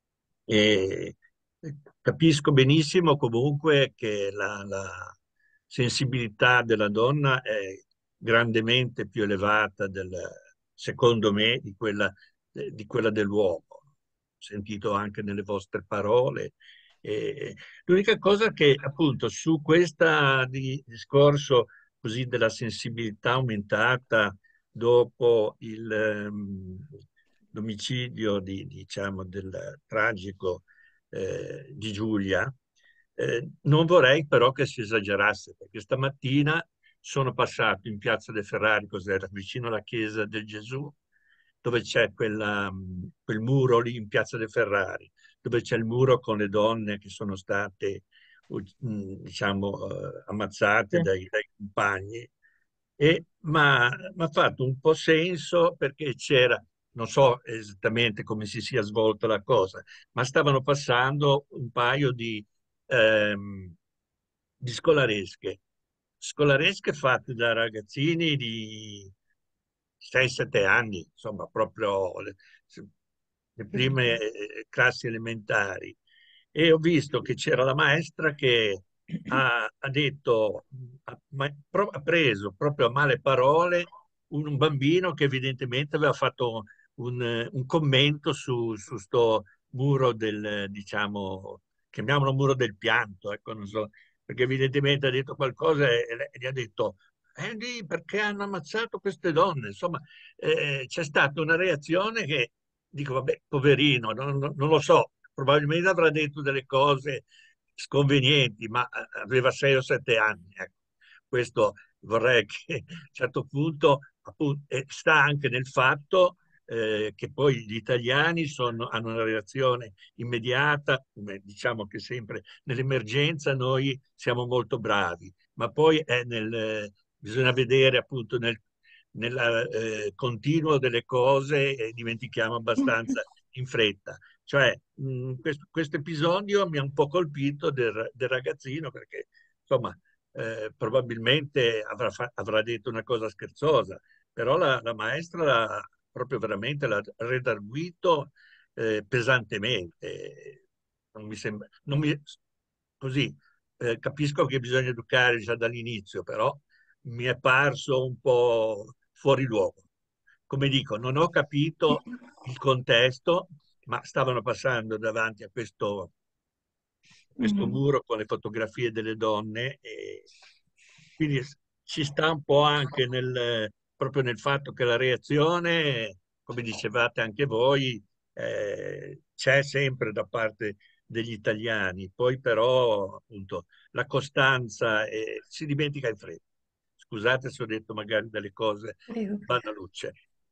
E capisco benissimo comunque che la, la sensibilità della donna è grandemente più elevata, del, secondo me, di quella, di quella dell'uomo. Ho sentito anche nelle vostre parole. E l'unica cosa che appunto su questo discorso così della sensibilità aumentata dopo il, ehm, l'omicidio di, diciamo, del tragico eh, di Giulia, eh, non vorrei però che si esagerasse, perché stamattina sono passato in Piazza De Ferrari, cos'era, vicino alla chiesa del Gesù, dove c'è quella, mh, quel muro lì in Piazza De Ferrari, dove c'è il muro con le donne che sono state, u- mh, diciamo, eh, ammazzate Sì. dai, dai compagni. E ma mi ha fatto un po' senso perché c'era, non so esattamente come si sia svolta la cosa, ma stavano passando un paio di, ehm, di scolaresche, scolaresche fatte da ragazzini di sei sette anni, insomma, proprio le, le prime eh, classi elementari. E ho visto che c'era la maestra che ha, ha detto, ha, ma- pro- ha preso proprio a male parole un, un bambino che evidentemente aveva fatto un, eh, un commento su, su sto muro del, diciamo, chiamiamolo muro del pianto, ecco, non so, perché evidentemente ha detto qualcosa e, e gli ha detto, eh, lì perché hanno ammazzato queste donne? Insomma, eh, c'è stata una reazione che dico, vabbè, poverino, non, non- non lo so, probabilmente avrà detto delle cose sconvenienti, ma eh, aveva sei o sette anni. Ecco. Questo vorrei che a un certo punto, appunto, e sta anche nel fatto eh, che poi gli italiani sono- hanno una reazione immediata, come diciamo che sempre nell'emergenza noi siamo molto bravi, ma poi è nel, eh, bisogna vedere appunto nel, nel eh, continuo delle cose e dimentichiamo abbastanza in fretta. Cioè, mh, questo, questo episodio mi ha un po' colpito del, del ragazzino perché, insomma, eh, probabilmente avrà, fa- avrà detto una cosa scherzosa, però la, la maestra l'ha proprio veramente l'ha redarguito eh, pesantemente. Non mi sembra, non mi- così, eh, capisco che bisogna educare già dall'inizio, però mi è parso un po' fuori luogo. Come dico, non ho capito il contesto, ma stavano passando davanti a questo, questo Mhm. muro con le fotografie delle donne e quindi s- ci sta un po' anche nel, proprio nel fatto che la reazione, come dicevate anche voi, eh, c'è sempre da parte degli italiani, poi però appunto la costanza eh, si dimentica in fretta. Scusate se ho detto magari delle cose Prego. bandalucce.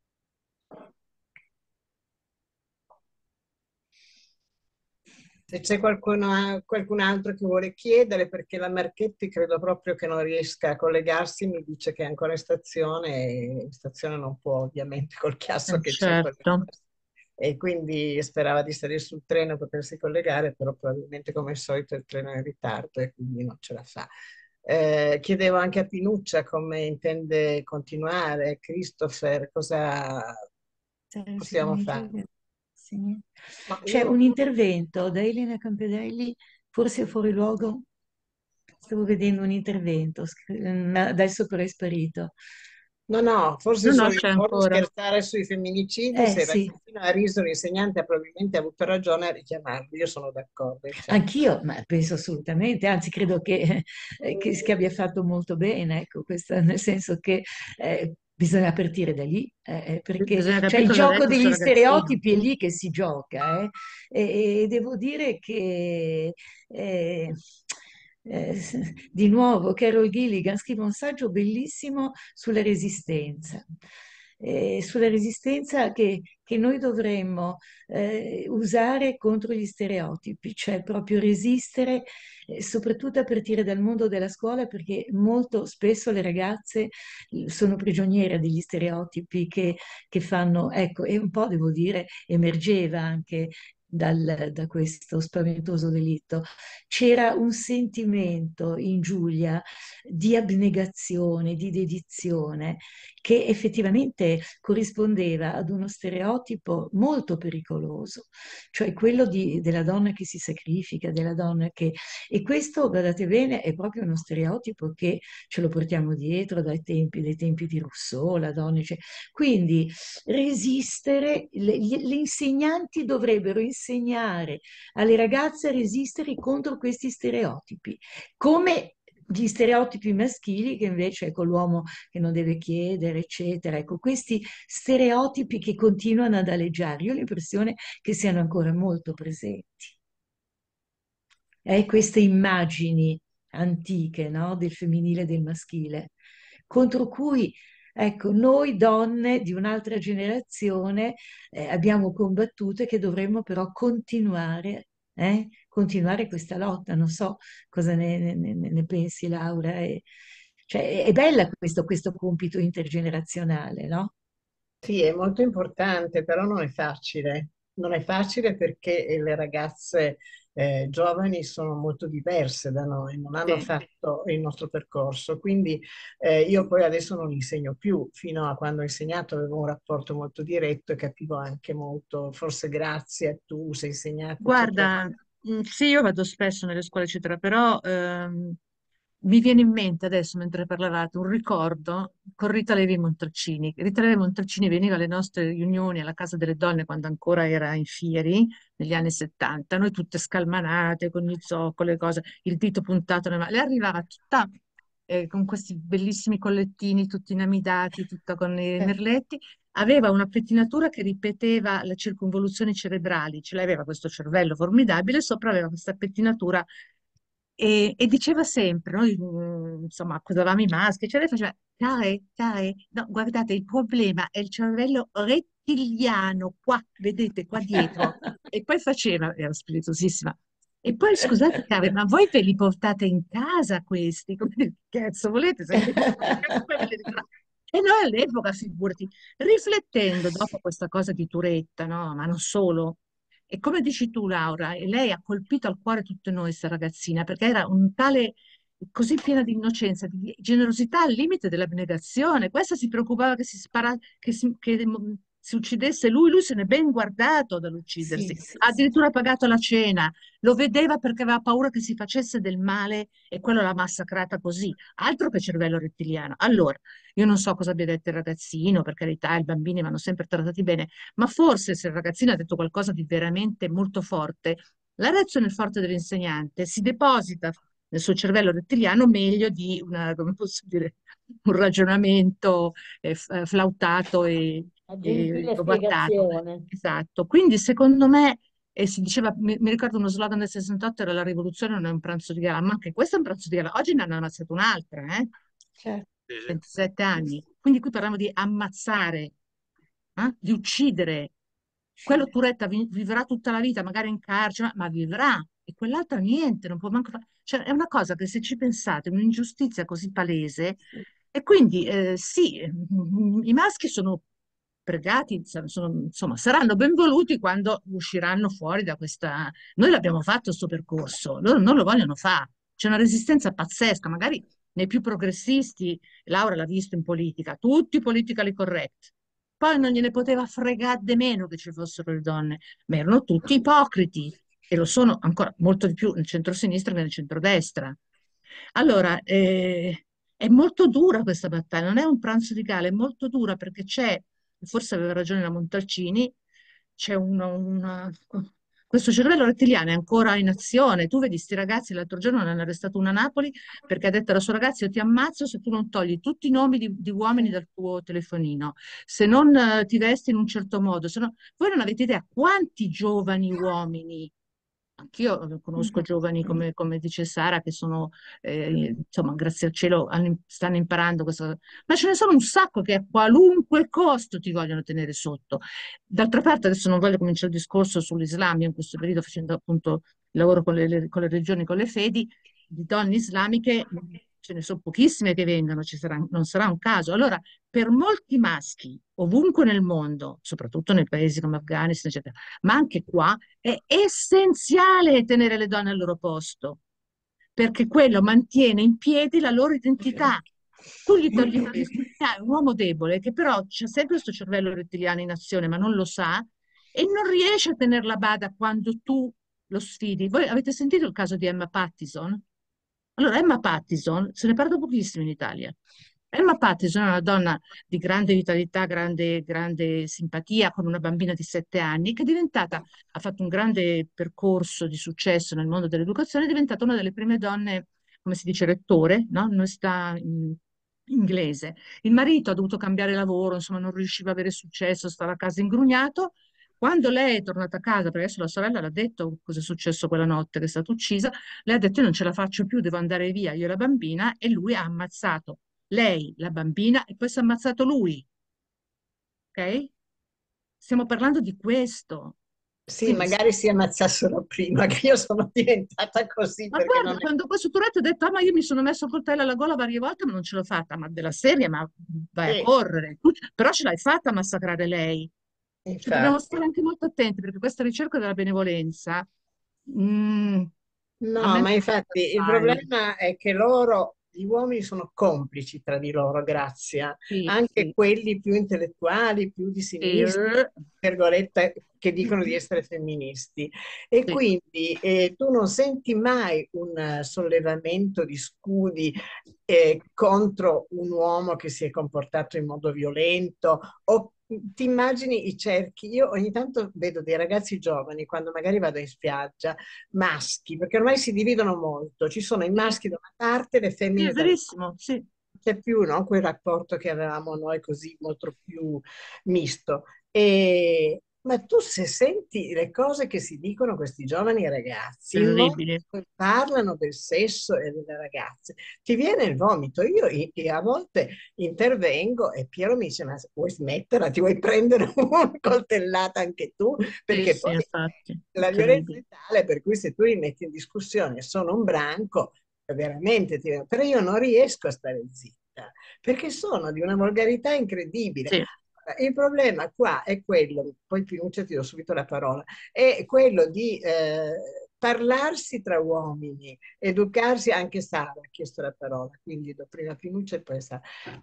Se c'è qualcuno, qualcun altro che vuole chiedere, perché la Marchetti credo proprio che non riesca a collegarsi, mi dice che è ancora in stazione e in stazione non può ovviamente col chiasso Eh, che c'è certo. collegarsi. E quindi sperava di salire sul treno e potersi collegare, però probabilmente come al solito il treno è in ritardo e quindi non ce la fa. Eh, chiedevo anche a Pinuccia come intende continuare, Christopher, cosa Sì, sì, possiamo un fare? intervento. Sì. Ma C'è io un intervento da Elena Campedelli, forse fuori luogo. Stavo vedendo un intervento, scri- ma adesso però è sparito. no, no, forse No, no, solo io c'è voglio ancora. scherzare sui femminicidi, Eh se il sì, ragazzino ha riso, l'insegnante ha probabilmente avuto ragione a richiamarlo, io sono d'accordo, infatti. anch'io, ma penso assolutamente, anzi credo che, eh, che- che abbia fatto molto bene, ecco, questa- nel senso che eh, bisogna partire da lì, eh, eh, perché Bisogna cioè, capire il cosa ha gioco detto sto degli ragazzino. stereotipi è lì che si gioca, eh, e, e devo dire che eh, eh, di nuovo Carol Gilligan scrive un saggio bellissimo sulla resistenza. eh, sulla resistenza che, che noi dovremmo eh, usare contro gli stereotipi, cioè proprio resistere, eh, soprattutto a partire dal mondo della scuola, perché molto spesso le ragazze eh, sono prigioniere degli stereotipi che, che fanno, ecco, e un po' devo dire, emergeva anche dal- da questo spaventoso delitto. C'era un sentimento in Giulia di abnegazione, di dedizione, che effettivamente corrispondeva ad uno stereotipo molto pericoloso, cioè quello di- della donna che si sacrifica, della donna che... E questo, guardate bene, è proprio uno stereotipo che ce lo portiamo dietro dai tempi, dai tempi di Rousseau, la donna, cioè- quindi resistere, le, gli- le insegnanti dovrebbero insegnare alle ragazze a resistere contro questi stereotipi, come gli stereotipi maschili che invece ecco l'uomo che non deve chiedere, eccetera. Ecco, questi stereotipi che continuano ad aleggiare. Io ho l'impressione che siano ancora molto presenti. Eh, queste immagini antiche, no, del femminile e del maschile, contro cui, ecco, noi donne di un'altra generazione eh, abbiamo combattuto e che dovremmo però continuare, eh, continuare questa lotta. Non so cosa ne, ne- ne- ne pensi, Laura. E- cioè, è bella questo, questo compito intergenerazionale, no? Sì, è molto importante, però non è facile. Non è facile perché eh, le ragazze eh, giovani sono molto diverse da noi, non hanno Sì. fatto il nostro percorso. Quindi eh, io poi adesso non insegno più. Fino a quando ho insegnato avevo un rapporto molto diretto e capivo anche molto, forse grazie a tu, sei insegnato, eccetera. Guarda, mm, sì, io vado spesso nelle scuole, eccetera, però ehm, mi viene in mente adesso, mentre parlavate, un ricordo con Rita Levi Montalcini. Rita Levi Montalcini veniva alle nostre riunioni alla Casa delle Donne quando ancora era in Fieri, negli anni settanta, noi tutte scalmanate, con gli zoccoli, le cose, il dito puntato nella mano. Lei arrivava tutta eh, con questi bellissimi collettini, tutti inamidati, tutta con i Eh, merletti. Aveva una pettinatura che ripeteva le circonvoluzioni cerebrali, ce l'aveva questo cervello formidabile, sopra aveva questa pettinatura e, e diceva sempre, noi mm, insomma accusavamo i maschi, cioè lei faceva, care, care, no, guardate, il problema è il cervello rettiliano, qua, vedete, qua dietro. E poi faceva, era spiritosissima, e poi scusate, care, ma voi ve li portate in casa questi? Come dire, che cazzo volete? Se ve li portate in casa, poi ve li ritrovate. E noi all'epoca, figurati, riflettendo dopo questa cosa di Turetta, no? Ma non solo. E come dici tu, Laura, e lei ha colpito al cuore tutte noi, questa ragazzina, perché era un tale, così piena di innocenza, di generosità al limite dell'abnegazione. Questa si preoccupava che si spara, che si, che, mm, si uccidesse lui, lui se n'è ben guardato Sì, dall'uccidersi, sì, ha sì. addirittura pagato la cena, lo vedeva perché aveva paura che si facesse del male e quello l'ha massacrata così. Altro che cervello rettiliano. Allora, io non so cosa abbia detto il ragazzino, per carità, i bambini vanno sempre trattati bene, ma forse se il ragazzino ha detto qualcosa di veramente molto forte, la reazione forte dell'insegnante si deposita nel suo cervello rettiliano meglio di una, come posso dire, un ragionamento eh, f- eh, flautato e, La e gentile ovattato. spiegazione. Esatto. Quindi secondo me, e si diceva, mi, mi ricordo uno slogan del sessantotto era la rivoluzione non è un pranzo di gala, ma anche questo è un pranzo di gala. Oggi ne hanno ammazzato un'altra, eh? Certo. Sì, sì. ventisette anni. Quindi qui parliamo di ammazzare, eh? Di uccidere. Quello Turetta vi- vivrà tutta la vita, magari in carcere, ma, ma vivrà. E quell'altra niente, non può manco fare. Cioè, è una cosa che se ci pensate, è un'ingiustizia così palese. E quindi eh, sì, mm, i maschi sono pregati, sa- sono- insomma, saranno benvoluti quando usciranno fuori da questa... Noi l'abbiamo fatto questo percorso, loro non lo vogliono fare. C'è una resistenza pazzesca, magari nei più progressisti, Laura l'ha visto in politica, tutti politically correct. Poi non gliene poteva fregare di meno che ci fossero le donne, ma erano tutti ipocriti e lo sono ancora molto di più nel centro-sinistra che nel centrodestra. Allora, eh, è molto dura questa battaglia, non è un pranzo di gala, è molto dura perché c'è, forse aveva ragione la Montalcini, c'è una, una- questo cervello rettiliano è ancora in azione. Tu vedi sti ragazzi, l'altro giorno ne hanno arrestato una a Napoli perché ha detto alla sua ragazza, io ti ammazzo se tu non togli tutti i nomi di, di uomini dal tuo telefonino, se non eh, ti vesti in un certo modo, se no... Voi non avete idea quanti giovani uomini Anch'io conosco giovani, come, come dice Sara, che sono, eh, insomma, grazie al cielo, hanno- stanno imparando questo. Ma ce ne sono un sacco che a qualunque costo ti vogliono tenere sotto. D'altra parte, adesso non voglio cominciare il discorso sull'Islam, io in questo periodo facendo appunto il lavoro con le, le- con le religioni, con le fedi, di donne islamiche ce ne sono pochissime che vengano, ci sarà, non sarà un caso. Allora, per molti maschi, ovunque nel mondo, soprattutto nei paesi come Afghanistan, eccetera, ma anche qua, è essenziale tenere le donne al loro posto, perché quello mantiene in piedi la loro identità. Tu gli togli questo, hai un uomo debole che però c'ha sempre questo cervello rettiliano in azione, ma non lo sa, e non riesce a tenere la bada quando tu lo sfidi. Voi avete sentito il caso di Emma Pattison? Allora, Emma Pattison, se ne parla pochissimo in Italia. Emma Pattison è una donna di grande vitalità, grande, grande simpatia, con una bambina di sette anni, che è diventata, ha fatto un grande percorso di successo nel mondo dell'educazione, è diventata una delle prime donne, come si dice, rettore, no? Università in- inglese. Il marito ha dovuto cambiare lavoro, insomma, non riusciva a avere successo, stava a casa ingrugnato. Quando lei è tornata a casa, perché adesso la sorella l'ha detto cosa è successo quella notte, che è stata uccisa, lei ha detto: io non ce la faccio più, devo andare via, io e la bambina, e lui ha ammazzato lei, la bambina, e poi si è ammazzato lui, ok? Stiamo parlando di questo. Sì, Quindi, magari si ammazzassero prima, che io sono diventata così ma perché guarda, non è... quando poi su Tourette ho detto: ah, ma io mi sono messo il coltello alla gola varie volte, ma non ce l'ho fatta, ma della serie, ma vai a Sì, correre. Tu- però ce l'hai fatta a massacrare lei. Cioè, dobbiamo infatti. stare anche molto attenti, perché questa ricerca della benevolenza, mm, a No, me ma non infatti il appaio. problema è che loro, gli uomini sono complici tra di loro, Grazia, Sì, anche sì, quelli più intellettuali, più di sì, sinistra, eh, virgolette, che dicono di essere femministi. E sì. quindi eh, tu non senti mai un eh, sollevamento di scudi eh, contro un uomo che si è comportato in modo violento o ti immagini i cerchi? Io ogni tanto vedo dei ragazzi giovani quando magari vado in spiaggia maschi, perché ormai si dividono molto, ci sono i Sì, maschi da una parte e le sì, è femmine dall'altra. verissimo, sì. Non c'è più, no, quel rapporto che avevamo noi così molto più misto. E- ma tu se senti le cose che si dicono questi giovani ragazzi, il modo Terribile. in cui parlano del sesso e delle ragazze, ti viene il vomito. Io i- i- a volte intervengo e Piero mi dice: ma vuoi smetterla? Ti vuoi prendere una coltellata anche tu? Sì, Perché sì, poi infatti, è la violenza terribile. è tale per cui se tu li metti in discussione e sono un branco, veramente ti... Però io non riesco a stare zitta, perché sono di una volgarità incredibile. Sì, Il problema qua è quello, poi Pinuccia ti do subito la parola, è quello di eh, parlarsi tra uomini, educarsi, anche Sara ha chiesto la parola, quindi do prima Pinuccia e poi Sara.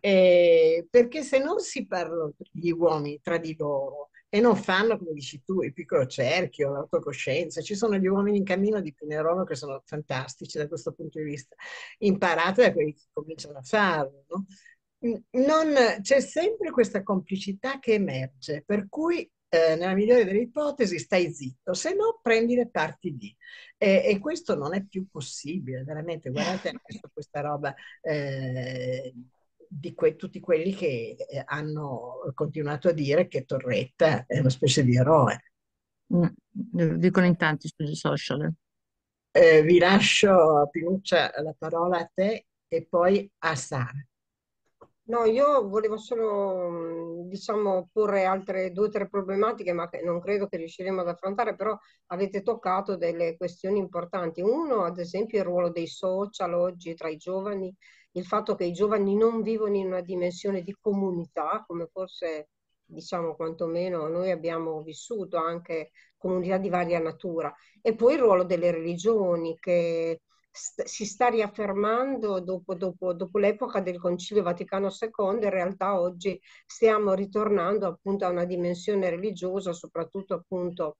Eh, perché se non si parlano gli uomini tra di loro e non fanno, come dici tu, il piccolo cerchio, l'autocoscienza, ci sono gli uomini in cammino di Pinerolo che sono fantastici da questo punto di vista, imparate da quelli che cominciano a farlo, no? Non, c'è sempre questa complicità che emerge, per cui eh, nella migliore delle ipotesi stai zitto, se no prendi le parti di. E, e questo non è più possibile, veramente. Guardate anche su questa roba eh, di que- tutti quelli che eh, hanno continuato a dire che Torretta è una specie di eroe. mm, lo dicono in tanti sui social. Eh, vi lascio, Pinuccia, la parola a te e poi a Sara. No, io volevo solo, mh, diciamo, porre altre due o tre problematiche, ma che non credo che riusciremo ad affrontare, però avete toccato delle questioni importanti. Uno, ad esempio, il ruolo dei social oggi tra i giovani, il fatto che i giovani non vivono in una dimensione di comunità, come forse, diciamo, quantomeno noi abbiamo vissuto, anche comunità di varia natura. E poi il ruolo delle religioni, che st- si sta riaffermando dopo, dopo- dopo l'epoca del Concilio Vaticano secondo. In realtà oggi stiamo ritornando appunto a una dimensione religiosa, soprattutto appunto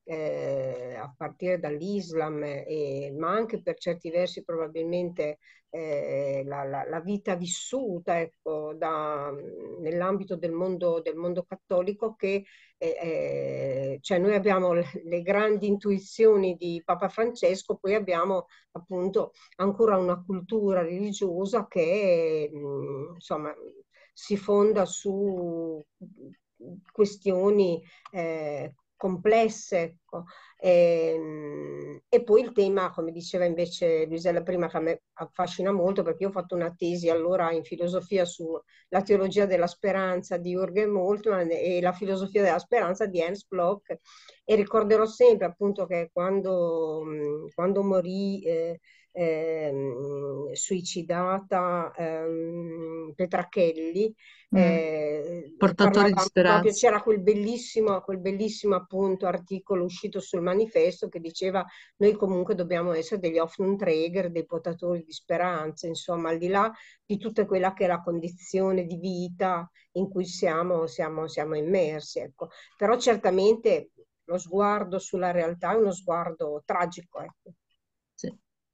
eh, a partire dall'Islam, e- ma anche per certi versi probabilmente eh, la, la- la vita vissuta, ecco, da- nell'ambito del mondo, del mondo cattolico, che eh, eh, cioè noi abbiamo le, le grandi intuizioni di Papa Francesco, poi abbiamo appunto ancora una cultura religiosa che mh, insomma si fonda su questioni eh, complesse, ecco. E, e poi il tema, come diceva invece Luisella prima, che a me affascina molto, perché io ho fatto una tesi allora in filosofia sulla teologia della speranza di Jürgen Moltmann e la filosofia della speranza di Ernst Bloch, e ricorderò sempre appunto che quando, quando morì eh, ehm, suicidata ehm, Petrachelli, Mm. eh, Portatori di parlavamo proprio, speranza. c'era quel bellissimo, quel bellissimo appunto articolo uscito sul manifesto che diceva noi comunque dobbiamo essere degli Hoffnungträger, dei portatori di speranza, insomma, al di là di tutta quella che è la condizione di vita in cui siamo, siamo, siamo immersi, ecco. Però certamente lo sguardo sulla realtà è uno sguardo tragico, ecco. Sì.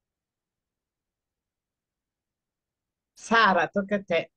Sara, tocca a te.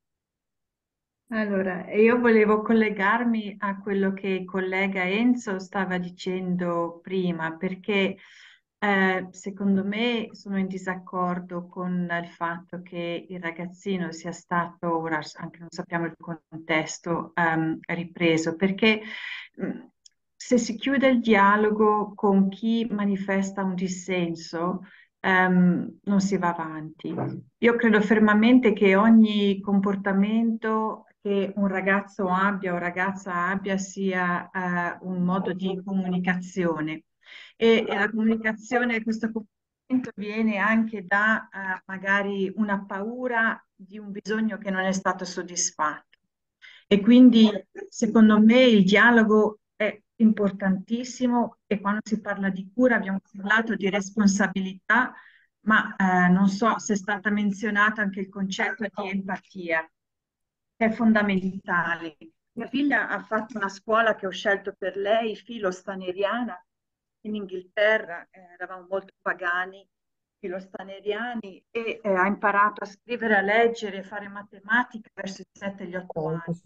Allora, io volevo collegarmi a quello che il collega Enzo stava dicendo prima, perché eh, secondo me sono in disaccordo con il fatto che il ragazzino sia stato, ora anche non sappiamo il contesto, ehm, ripreso, perché mh, se si chiude il dialogo con chi manifesta un dissenso, ehm, non si va avanti. Io credo fermamente che ogni comportamento che un ragazzo abbia o ragazza abbia sia eh, un modo di comunicazione e, e la comunicazione, questo comportamento viene anche da eh, magari una paura di un bisogno che non è stato soddisfatto. E quindi secondo me il dialogo è importantissimo e quando si parla di cura abbiamo parlato di responsabilità, ma eh, non so se è stata menzionata anche il concetto di empatia, che è fondamentale. Mia figlia ha fatto una scuola che ho scelto per lei, filo-staneriana, in Inghilterra, eh, eravamo molto pagani, filo-staneriani, e eh, ha imparato a scrivere, a leggere, a fare matematica verso i sette e gli otto anni.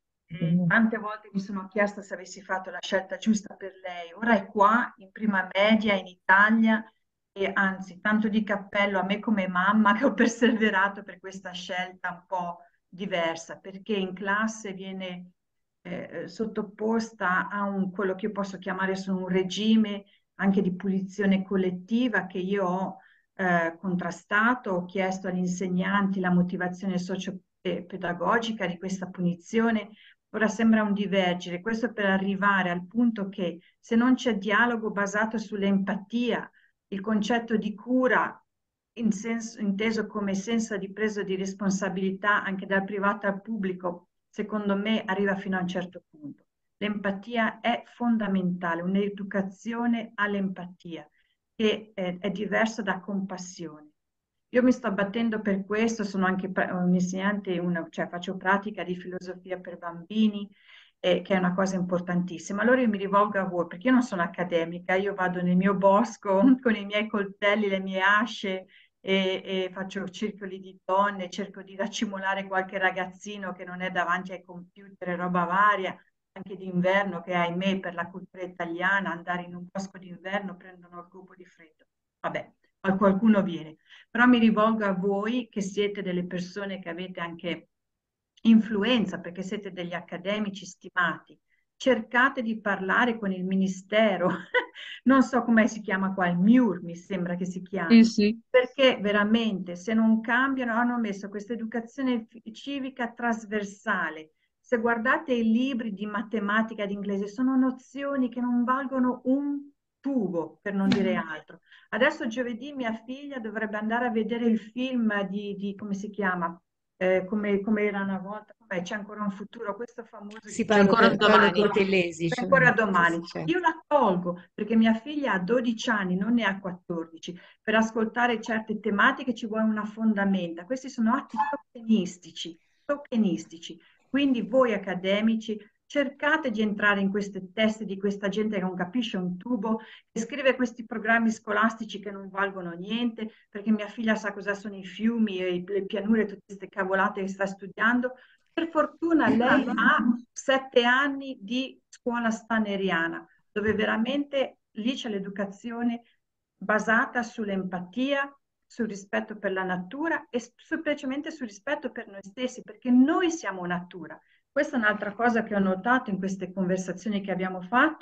E tante volte mi sono chiesta se avessi fatto la scelta giusta per lei. Ora è qua, in prima media, in Italia, e anzi, tanto di cappello a me come mamma che ho perseverato per questa scelta un po' diversa, perché in classe viene eh, sottoposta a un, quello che io posso chiamare su un regime anche di punizione collettiva che io ho eh, contrastato, ho chiesto agli insegnanti la motivazione socio-pedagogica di questa punizione. Ora sembra un divergere, questo per arrivare al punto che se non c'è dialogo basato sull'empatia, il concetto di cura in senso, inteso come senso di presa di responsabilità anche dal privato al pubblico, secondo me arriva fino a un certo punto. L'empatia è fondamentale, un'educazione all'empatia che è, è diversa da compassione. Io mi sto battendo per questo, sono anche un insegnante, una, cioè faccio pratica di filosofia per bambini, eh, che è una cosa importantissima. Allora io mi rivolgo a voi, perché io non sono accademica, io vado nel mio bosco con i miei coltelli, le mie asce, e, e faccio circoli di donne, cerco di raccimolare qualche ragazzino che non è davanti ai computer e roba varia, anche d'inverno, che ahimè per la cultura italiana andare in un bosco d'inverno prendono il cubo di freddo. Vabbè, qualcuno viene. Però mi rivolgo a voi che siete delle persone che avete anche influenza, perché siete degli accademici stimati. Cercate di parlare con il ministero, non so come si chiama qua, il M I U R mi sembra che si chiami, Sì, sì. perché veramente se non cambiano, hanno messo questa educazione civica trasversale. Se guardate i libri di matematica, di inglese, sono nozioni che non valgono un tubo, per non dire altro. Adesso giovedì mia figlia dovrebbe andare a vedere il film di, di come si chiama? Eh, come, come era una volta, Vabbè, c'è ancora un futuro, questo famoso Si di C'è parla ancora con Paolo domani. Cortellesi, c'è cioè, ancora sì, domani. sì, c'è. Io la tolgo perché mia figlia ha dodici anni, non ne ha quattordici. Per ascoltare certe tematiche ci vuole una fondamenta. Questi sono atti tokenistici, tokenistici. Quindi voi accademici cercate di entrare in queste teste di questa gente che non capisce un tubo, che scrive questi programmi scolastici che non valgono niente, perché mia figlia sa cosa sono i fiumi e le pianure, tutte queste cavolate che sta studiando. Per fortuna lei ha sette anni di scuola staneriana, dove veramente lì c'è l'educazione basata sull'empatia, sul rispetto per la natura e semplicemente sul rispetto per noi stessi, perché noi siamo natura. Questa è un'altra cosa che ho notato in queste conversazioni che abbiamo fatto,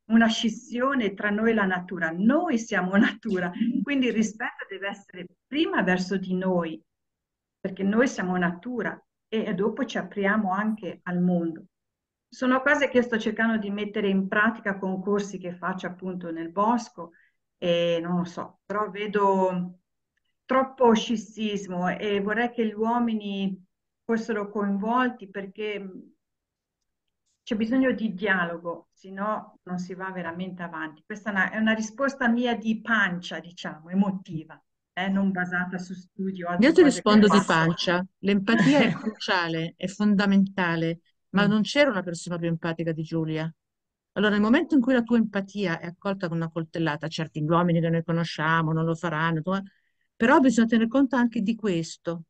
una scissione tra noi e la natura. Noi siamo natura, quindi il rispetto deve essere prima verso di noi, perché noi siamo natura e, e dopo ci apriamo anche al mondo. Sono cose che io sto cercando di mettere in pratica con corsi che faccio appunto nel bosco e non lo so, però vedo troppo scistismo e vorrei che gli uomini fossero coinvolti perché mh, c'è bisogno di dialogo, se no non si va veramente avanti. Questa è una, è una risposta mia di pancia, diciamo, emotiva, eh, non basata su studi o Io altre ti cose che ho rispondo di fatto. pancia. L'empatia è cruciale, è fondamentale, ma Mm. non c'era una persona più empatica di Giulia. Allora, nel momento in cui la tua empatia è accolta con una coltellata, certi gli uomini che noi conosciamo non lo faranno, tu- però bisogna tener conto anche di questo.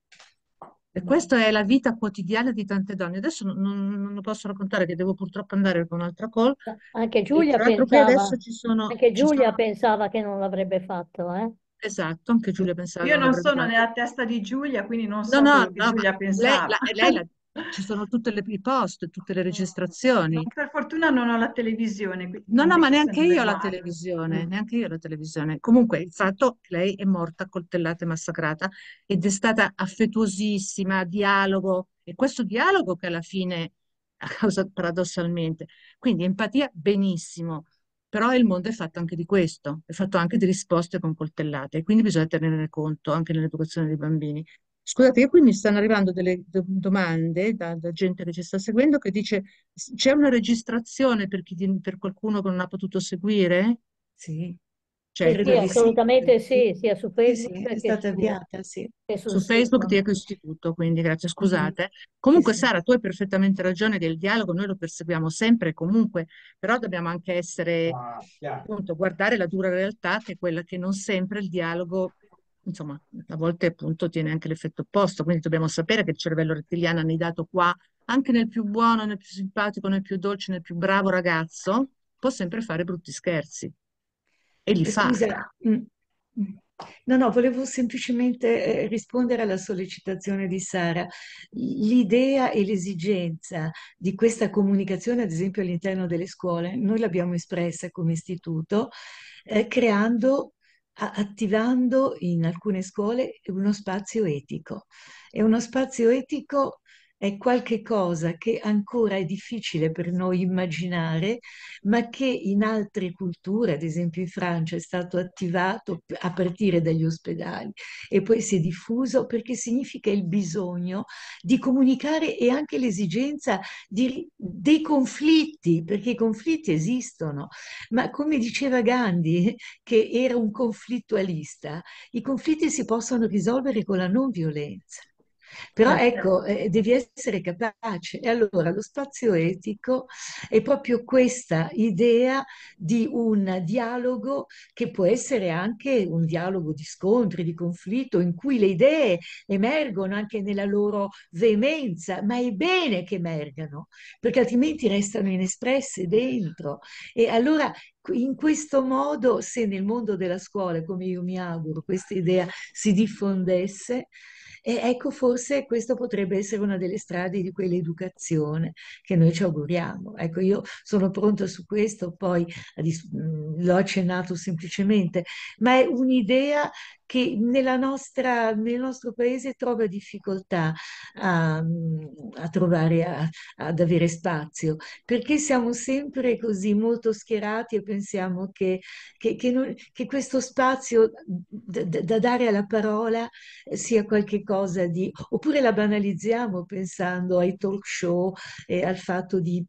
E questa è la vita quotidiana di tante donne. Adesso non, non- non lo posso raccontare, che devo purtroppo andare con un'altra call. Anche E Giulia tra l'altro qui pensava, adesso ci sono, anche ci Giulia sono... pensava che non l'avrebbe fatto, eh? Esatto, anche Giulia pensava che Io non non l'avrebbe sono fatto. nella testa di Giulia, quindi non No, so no, quello che no, ma Giulia lei, pensava. la- lei la- ci sono tutte le i post, tutte le No, registrazioni. per fortuna non ho la televisione, quindi No, non no, mi ma posso neanche io ho la informare. televisione, Mm. neanche io ho la televisione. Comunque, il fatto che lei è morta, coltellata e massacrata ed è stata affettuosissima, dialogo, e questo dialogo che alla fine ha causato paradossalmente. Quindi empatia, benissimo, però il mondo è fatto anche di questo, è fatto anche di risposte con coltellate, e quindi bisogna tenerne conto anche nell'educazione dei bambini. Scusate, che qui mi stanno arrivando delle do- domande da, da gente che ci sta seguendo che dice: c'è una registrazione per chi, di- per qualcuno che non ha potuto seguire? Sì, Cioè, Sì, credo sì, di sì. assolutamente sì, sia su Sì, sì, Facebook è che stata su, avviata, sì. che sul su Facebook di sito. Ecoistituto, quindi grazie, Mhm. scusate. Sì, Comunque, sì. Sara, tu hai perfettamente ragione che il dialogo noi lo perseguiamo sempre e comunque, però dobbiamo anche essere, appunto, guardare la dura realtà che è quella che non sempre il dialogo, insomma, a volte appunto tiene anche l'effetto opposto, quindi dobbiamo sapere che il cervello rettiliano è annidato qua, anche nel più buono, nel più simpatico, nel più dolce, nel più bravo ragazzo, può sempre fare brutti scherzi e li fa. Scusa, mm, mm. No, no, volevo semplicemente eh, rispondere alla sollecitazione di Sara. L'idea e l'esigenza di questa comunicazione, ad esempio all'interno delle scuole, noi l'abbiamo espressa come istituto, eh, creando, a- attivando in alcune scuole uno spazio etico. E uno spazio etico è qualche cosa che ancora è difficile per noi immaginare, ma che in altre culture, ad esempio in Francia, è stato attivato a partire dagli ospedali e poi si è diffuso perché significa il bisogno di comunicare e anche l'esigenza di- dei conflitti, perché i conflitti esistono, ma come diceva Gandhi, che era un conflittualista, i conflitti si possono risolvere con la non violenza. Però ecco, eh, devi essere capace. E allora lo spazio etico è proprio questa idea di un dialogo che può essere anche un dialogo di scontri, di conflitto, in cui le idee emergono anche nella loro veemenza, ma è bene che emergano, perché altrimenti restano inespresse dentro. E allora in questo modo, se nel mondo della scuola, come io mi auguro, questa idea si diffondesse, e ecco, forse questo potrebbe essere una delle strade di quell'educazione che noi ci auguriamo. Ecco, io sono pronta su questo, poi a dis- mh, l'ho accennato semplicemente, ma è un'idea che nella nostra, nel nostro paese trova difficoltà a, a trovare, a- ad avere spazio, perché siamo sempre così molto schierati e pensiamo che, che- che non- che questo spazio da da- da dare alla parola sia qualche cosa di... oppure la banalizziamo pensando ai talk show e al fatto di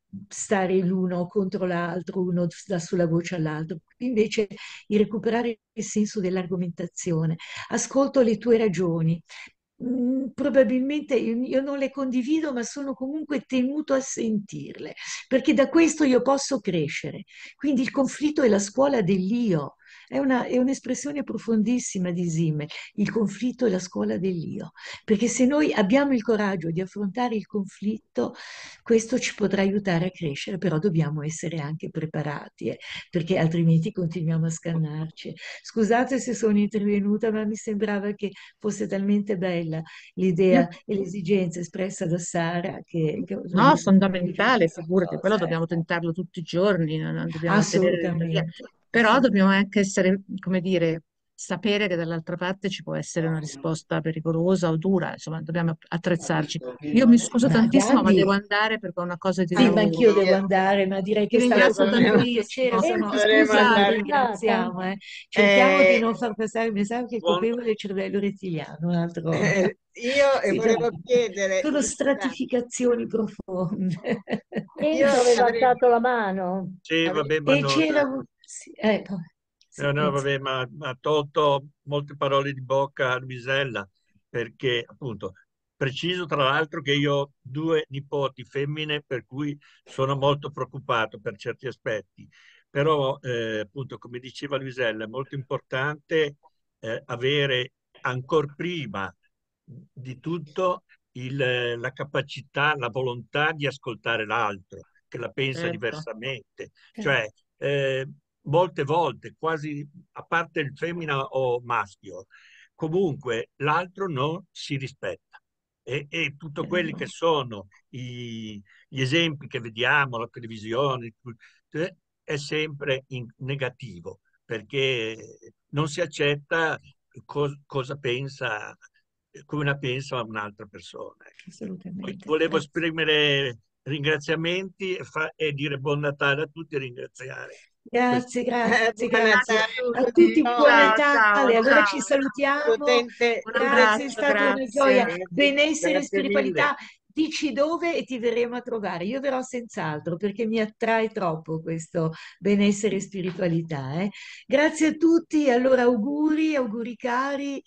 stare l'uno contro l'altro, uno dà sulla voce all'altro. Invece di recuperare il senso dell'argomentazione. Ascolto le tue ragioni. Mm, Probabilmente io, io non le condivido, ma sono comunque tenuto a sentirle, perché da questo io posso crescere. Quindi il conflitto è la scuola dell'io, È una, è un'espressione profondissima di Simmel. Il conflitto è la scuola dell'io, perché se noi abbiamo il coraggio di affrontare il conflitto, questo ci potrà aiutare a crescere, però dobbiamo essere anche preparati, eh, perché altrimenti continuiamo a scannarci. Scusate se sono intervenuta, ma mi sembrava che fosse talmente bella l'idea Io e l'esigenza espressa da Sara che, che No, volevo condividere fondamentale, questa figurati, quello cosa, dobbiamo ecco. tentarlo tutti i giorni, non, non dobbiamo tenere via. Assolutamente, Però dobbiamo assolutamente. anche essere, come dire, sapere che dall'altra parte ci può essere una risposta pericolosa o dura, insomma, dobbiamo attrezzarci. Io mi scuso Ma tantissimo, ma devo Gandhi, andare perché ho una cosa di sì, ma anch'io lavoro. devo Anch'io. andare, ma direi Ti che è stato ringrazio proprio un Dovremmo, piacere. tantissimo. Sono, Senti, dovremmo scusa, scusate, è andare. andata? ringraziamo, eh. Cerchiamo di Eh, non far passare il messaggio che il Buon- colpevole è il cervello rettiliano, un altro. eh, io eh, Sì, già. volevo chiedere, Sono scusate, stratificazioni profonde. io Enzo aveva avrei, alzato la mano. Sì, avrei- vabbè, ma E non, c'era un... Sì, ecco, no, sì, no, Enzo. vabbè, ma ma ha tolto molte parole di bocca a Luisella, perché appunto preciso tra l'altro che io ho due nipoti femmine, per cui sono molto preoccupato per certi aspetti. Però, eh, appunto, come diceva Luisella, è molto importante eh, avere ancora prima di tutto il- la capacità, la volontà di ascoltare l'altro, che la pensa Certo. diversamente. Eh, Cioè, eh, molte volte, quasi a parte il femmina o maschio, comunque l'altro non si rispetta. E, e tutti quelli che bravo. sono i- gli esempi che vediamo alla televisione, eh, è sempre in negativo, perché non si accetta cos- cosa pensa, come la pensa un'altra persona. Poi Assolutamente. volevo Grazie. esprimere ringraziamenti e, fa- e dire buon Natale a tutti e ringraziare. Questo. Grazie, eh, grazie, buon grazie. Natale a A tutti tutti. un buon Io, Ciao, ciao, Natale. Allora ci ciao. salutiamo. l'utente, Un Grazie, è abbraccio, l'utente, stata una gioia. grazie. grazie, Benessere e grazie mille. spiritualità. Dici dove e ti verremo a trovare. Io verrò senz'altro perché mi attrae troppo questo benessere e spiritualità. eh. Grazie a tutti. Allora, auguri, auguri cari.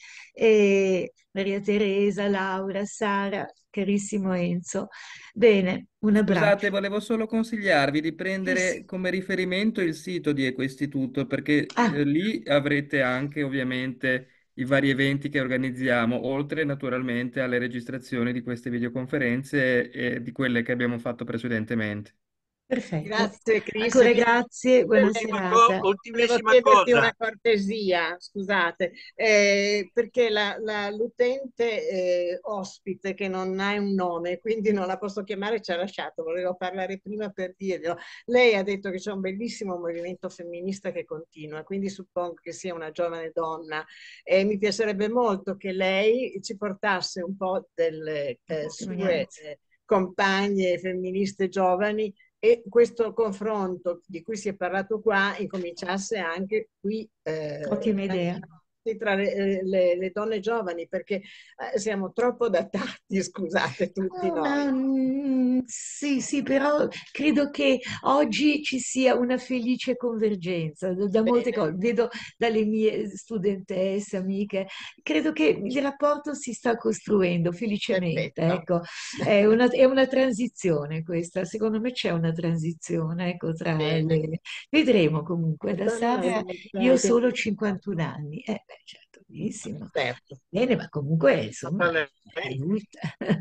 E Maria Teresa, Laura, Sara, carissimo Enzo. Bene, un Scusate, abbraccio. volevo solo consigliarvi di Sì, prendere sì. come riferimento il sito di Equo-Istituto, perché Ah, eh, lì avrete anche ovviamente i vari eventi che organizziamo, oltre naturalmente alle registrazioni di queste videoconferenze e di quelle che abbiamo fatto precedentemente. perfetto. Grazie Chris. Ancora grazie, buona Volevo, Ultima, co- serata. volevo ultimissima chiederti una cosa. cortesia, scusate, eh, perché la- la- l'utente eh, ospite che non ha un nome, quindi non la posso chiamare, ci ha lasciato, volevo parlare prima per dirglielo. Lei ha detto che c'è un bellissimo movimento femminista che continua, quindi suppongo che sia una giovane donna e mi piacerebbe molto che lei ci portasse un po' delle eh, sue Testimonianze. eh, compagne femministe giovani e questo confronto di cui si è parlato qua incominciasse anche qui eh, Ottima tra, idea. tra le, le- le donne giovani, perché eh, siamo troppo datati, scusate, tutti No, ma, noi. mm, sì, sì, però credo che oggi ci sia una felice convergenza da da molte Bene, cose. Vedo dalle mie studentesse, amiche, credo che il rapporto si sta costruendo felicemente. perfetto. Ecco, è una, è una transizione questa. Secondo me c'è una transizione, ecco, tra Bene. le... Vedremo comunque. Da Sara io ho solo cinquantuno anni. Eh, beh, certo, benissimo. Certo. Bene, ma comunque, insomma, aiuta.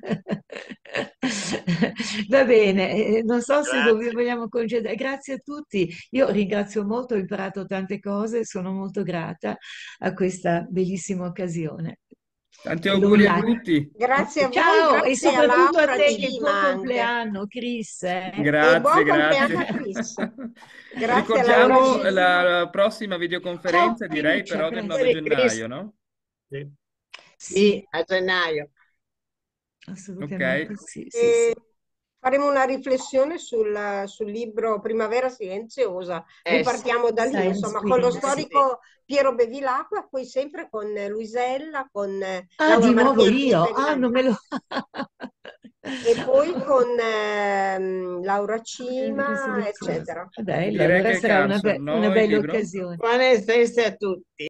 Va bene, eh, non so se dove Grazie. vogliamo concedere. Grazie a tutti. Io ringrazio molto, ho imparato tante cose, sono molto grata a questa bellissima occasione. Tanti Long auguri a life. tutti. Grazie a voi, Ciao e grazie a soprattutto a Laura te che è il Cima tuo anche. compleanno, Chris. eh. E Grazie, buon grazie. compleanno a Chris. Grazie a Laura Ricordiamo Cima. la prossima Ciao, videoconferenza, direi Pinuccia, però del nove grazie. Chris, gennaio, no? Sì. Sì, sì, a gennaio. assolutamente Ok. sì, sì, sì. E faremo una riflessione sul, sul libro Primavera Silenziosa. Eh sì, Ripartiamo da lì, Silence insomma, con lo Spring, sì. sì. storico Piero Bevilacqua, poi sempre con Luisella, con eh, Ah, Laura di nuovo Marchetti io? Ah, non Sperimentale. me lo... E poi con ehm, Laura Silenzioso. Cima, eccetera. Bello, Direi allora che è sarà una, Carson, be- una no? Il bella libro? occasione. Buone feste a tutti.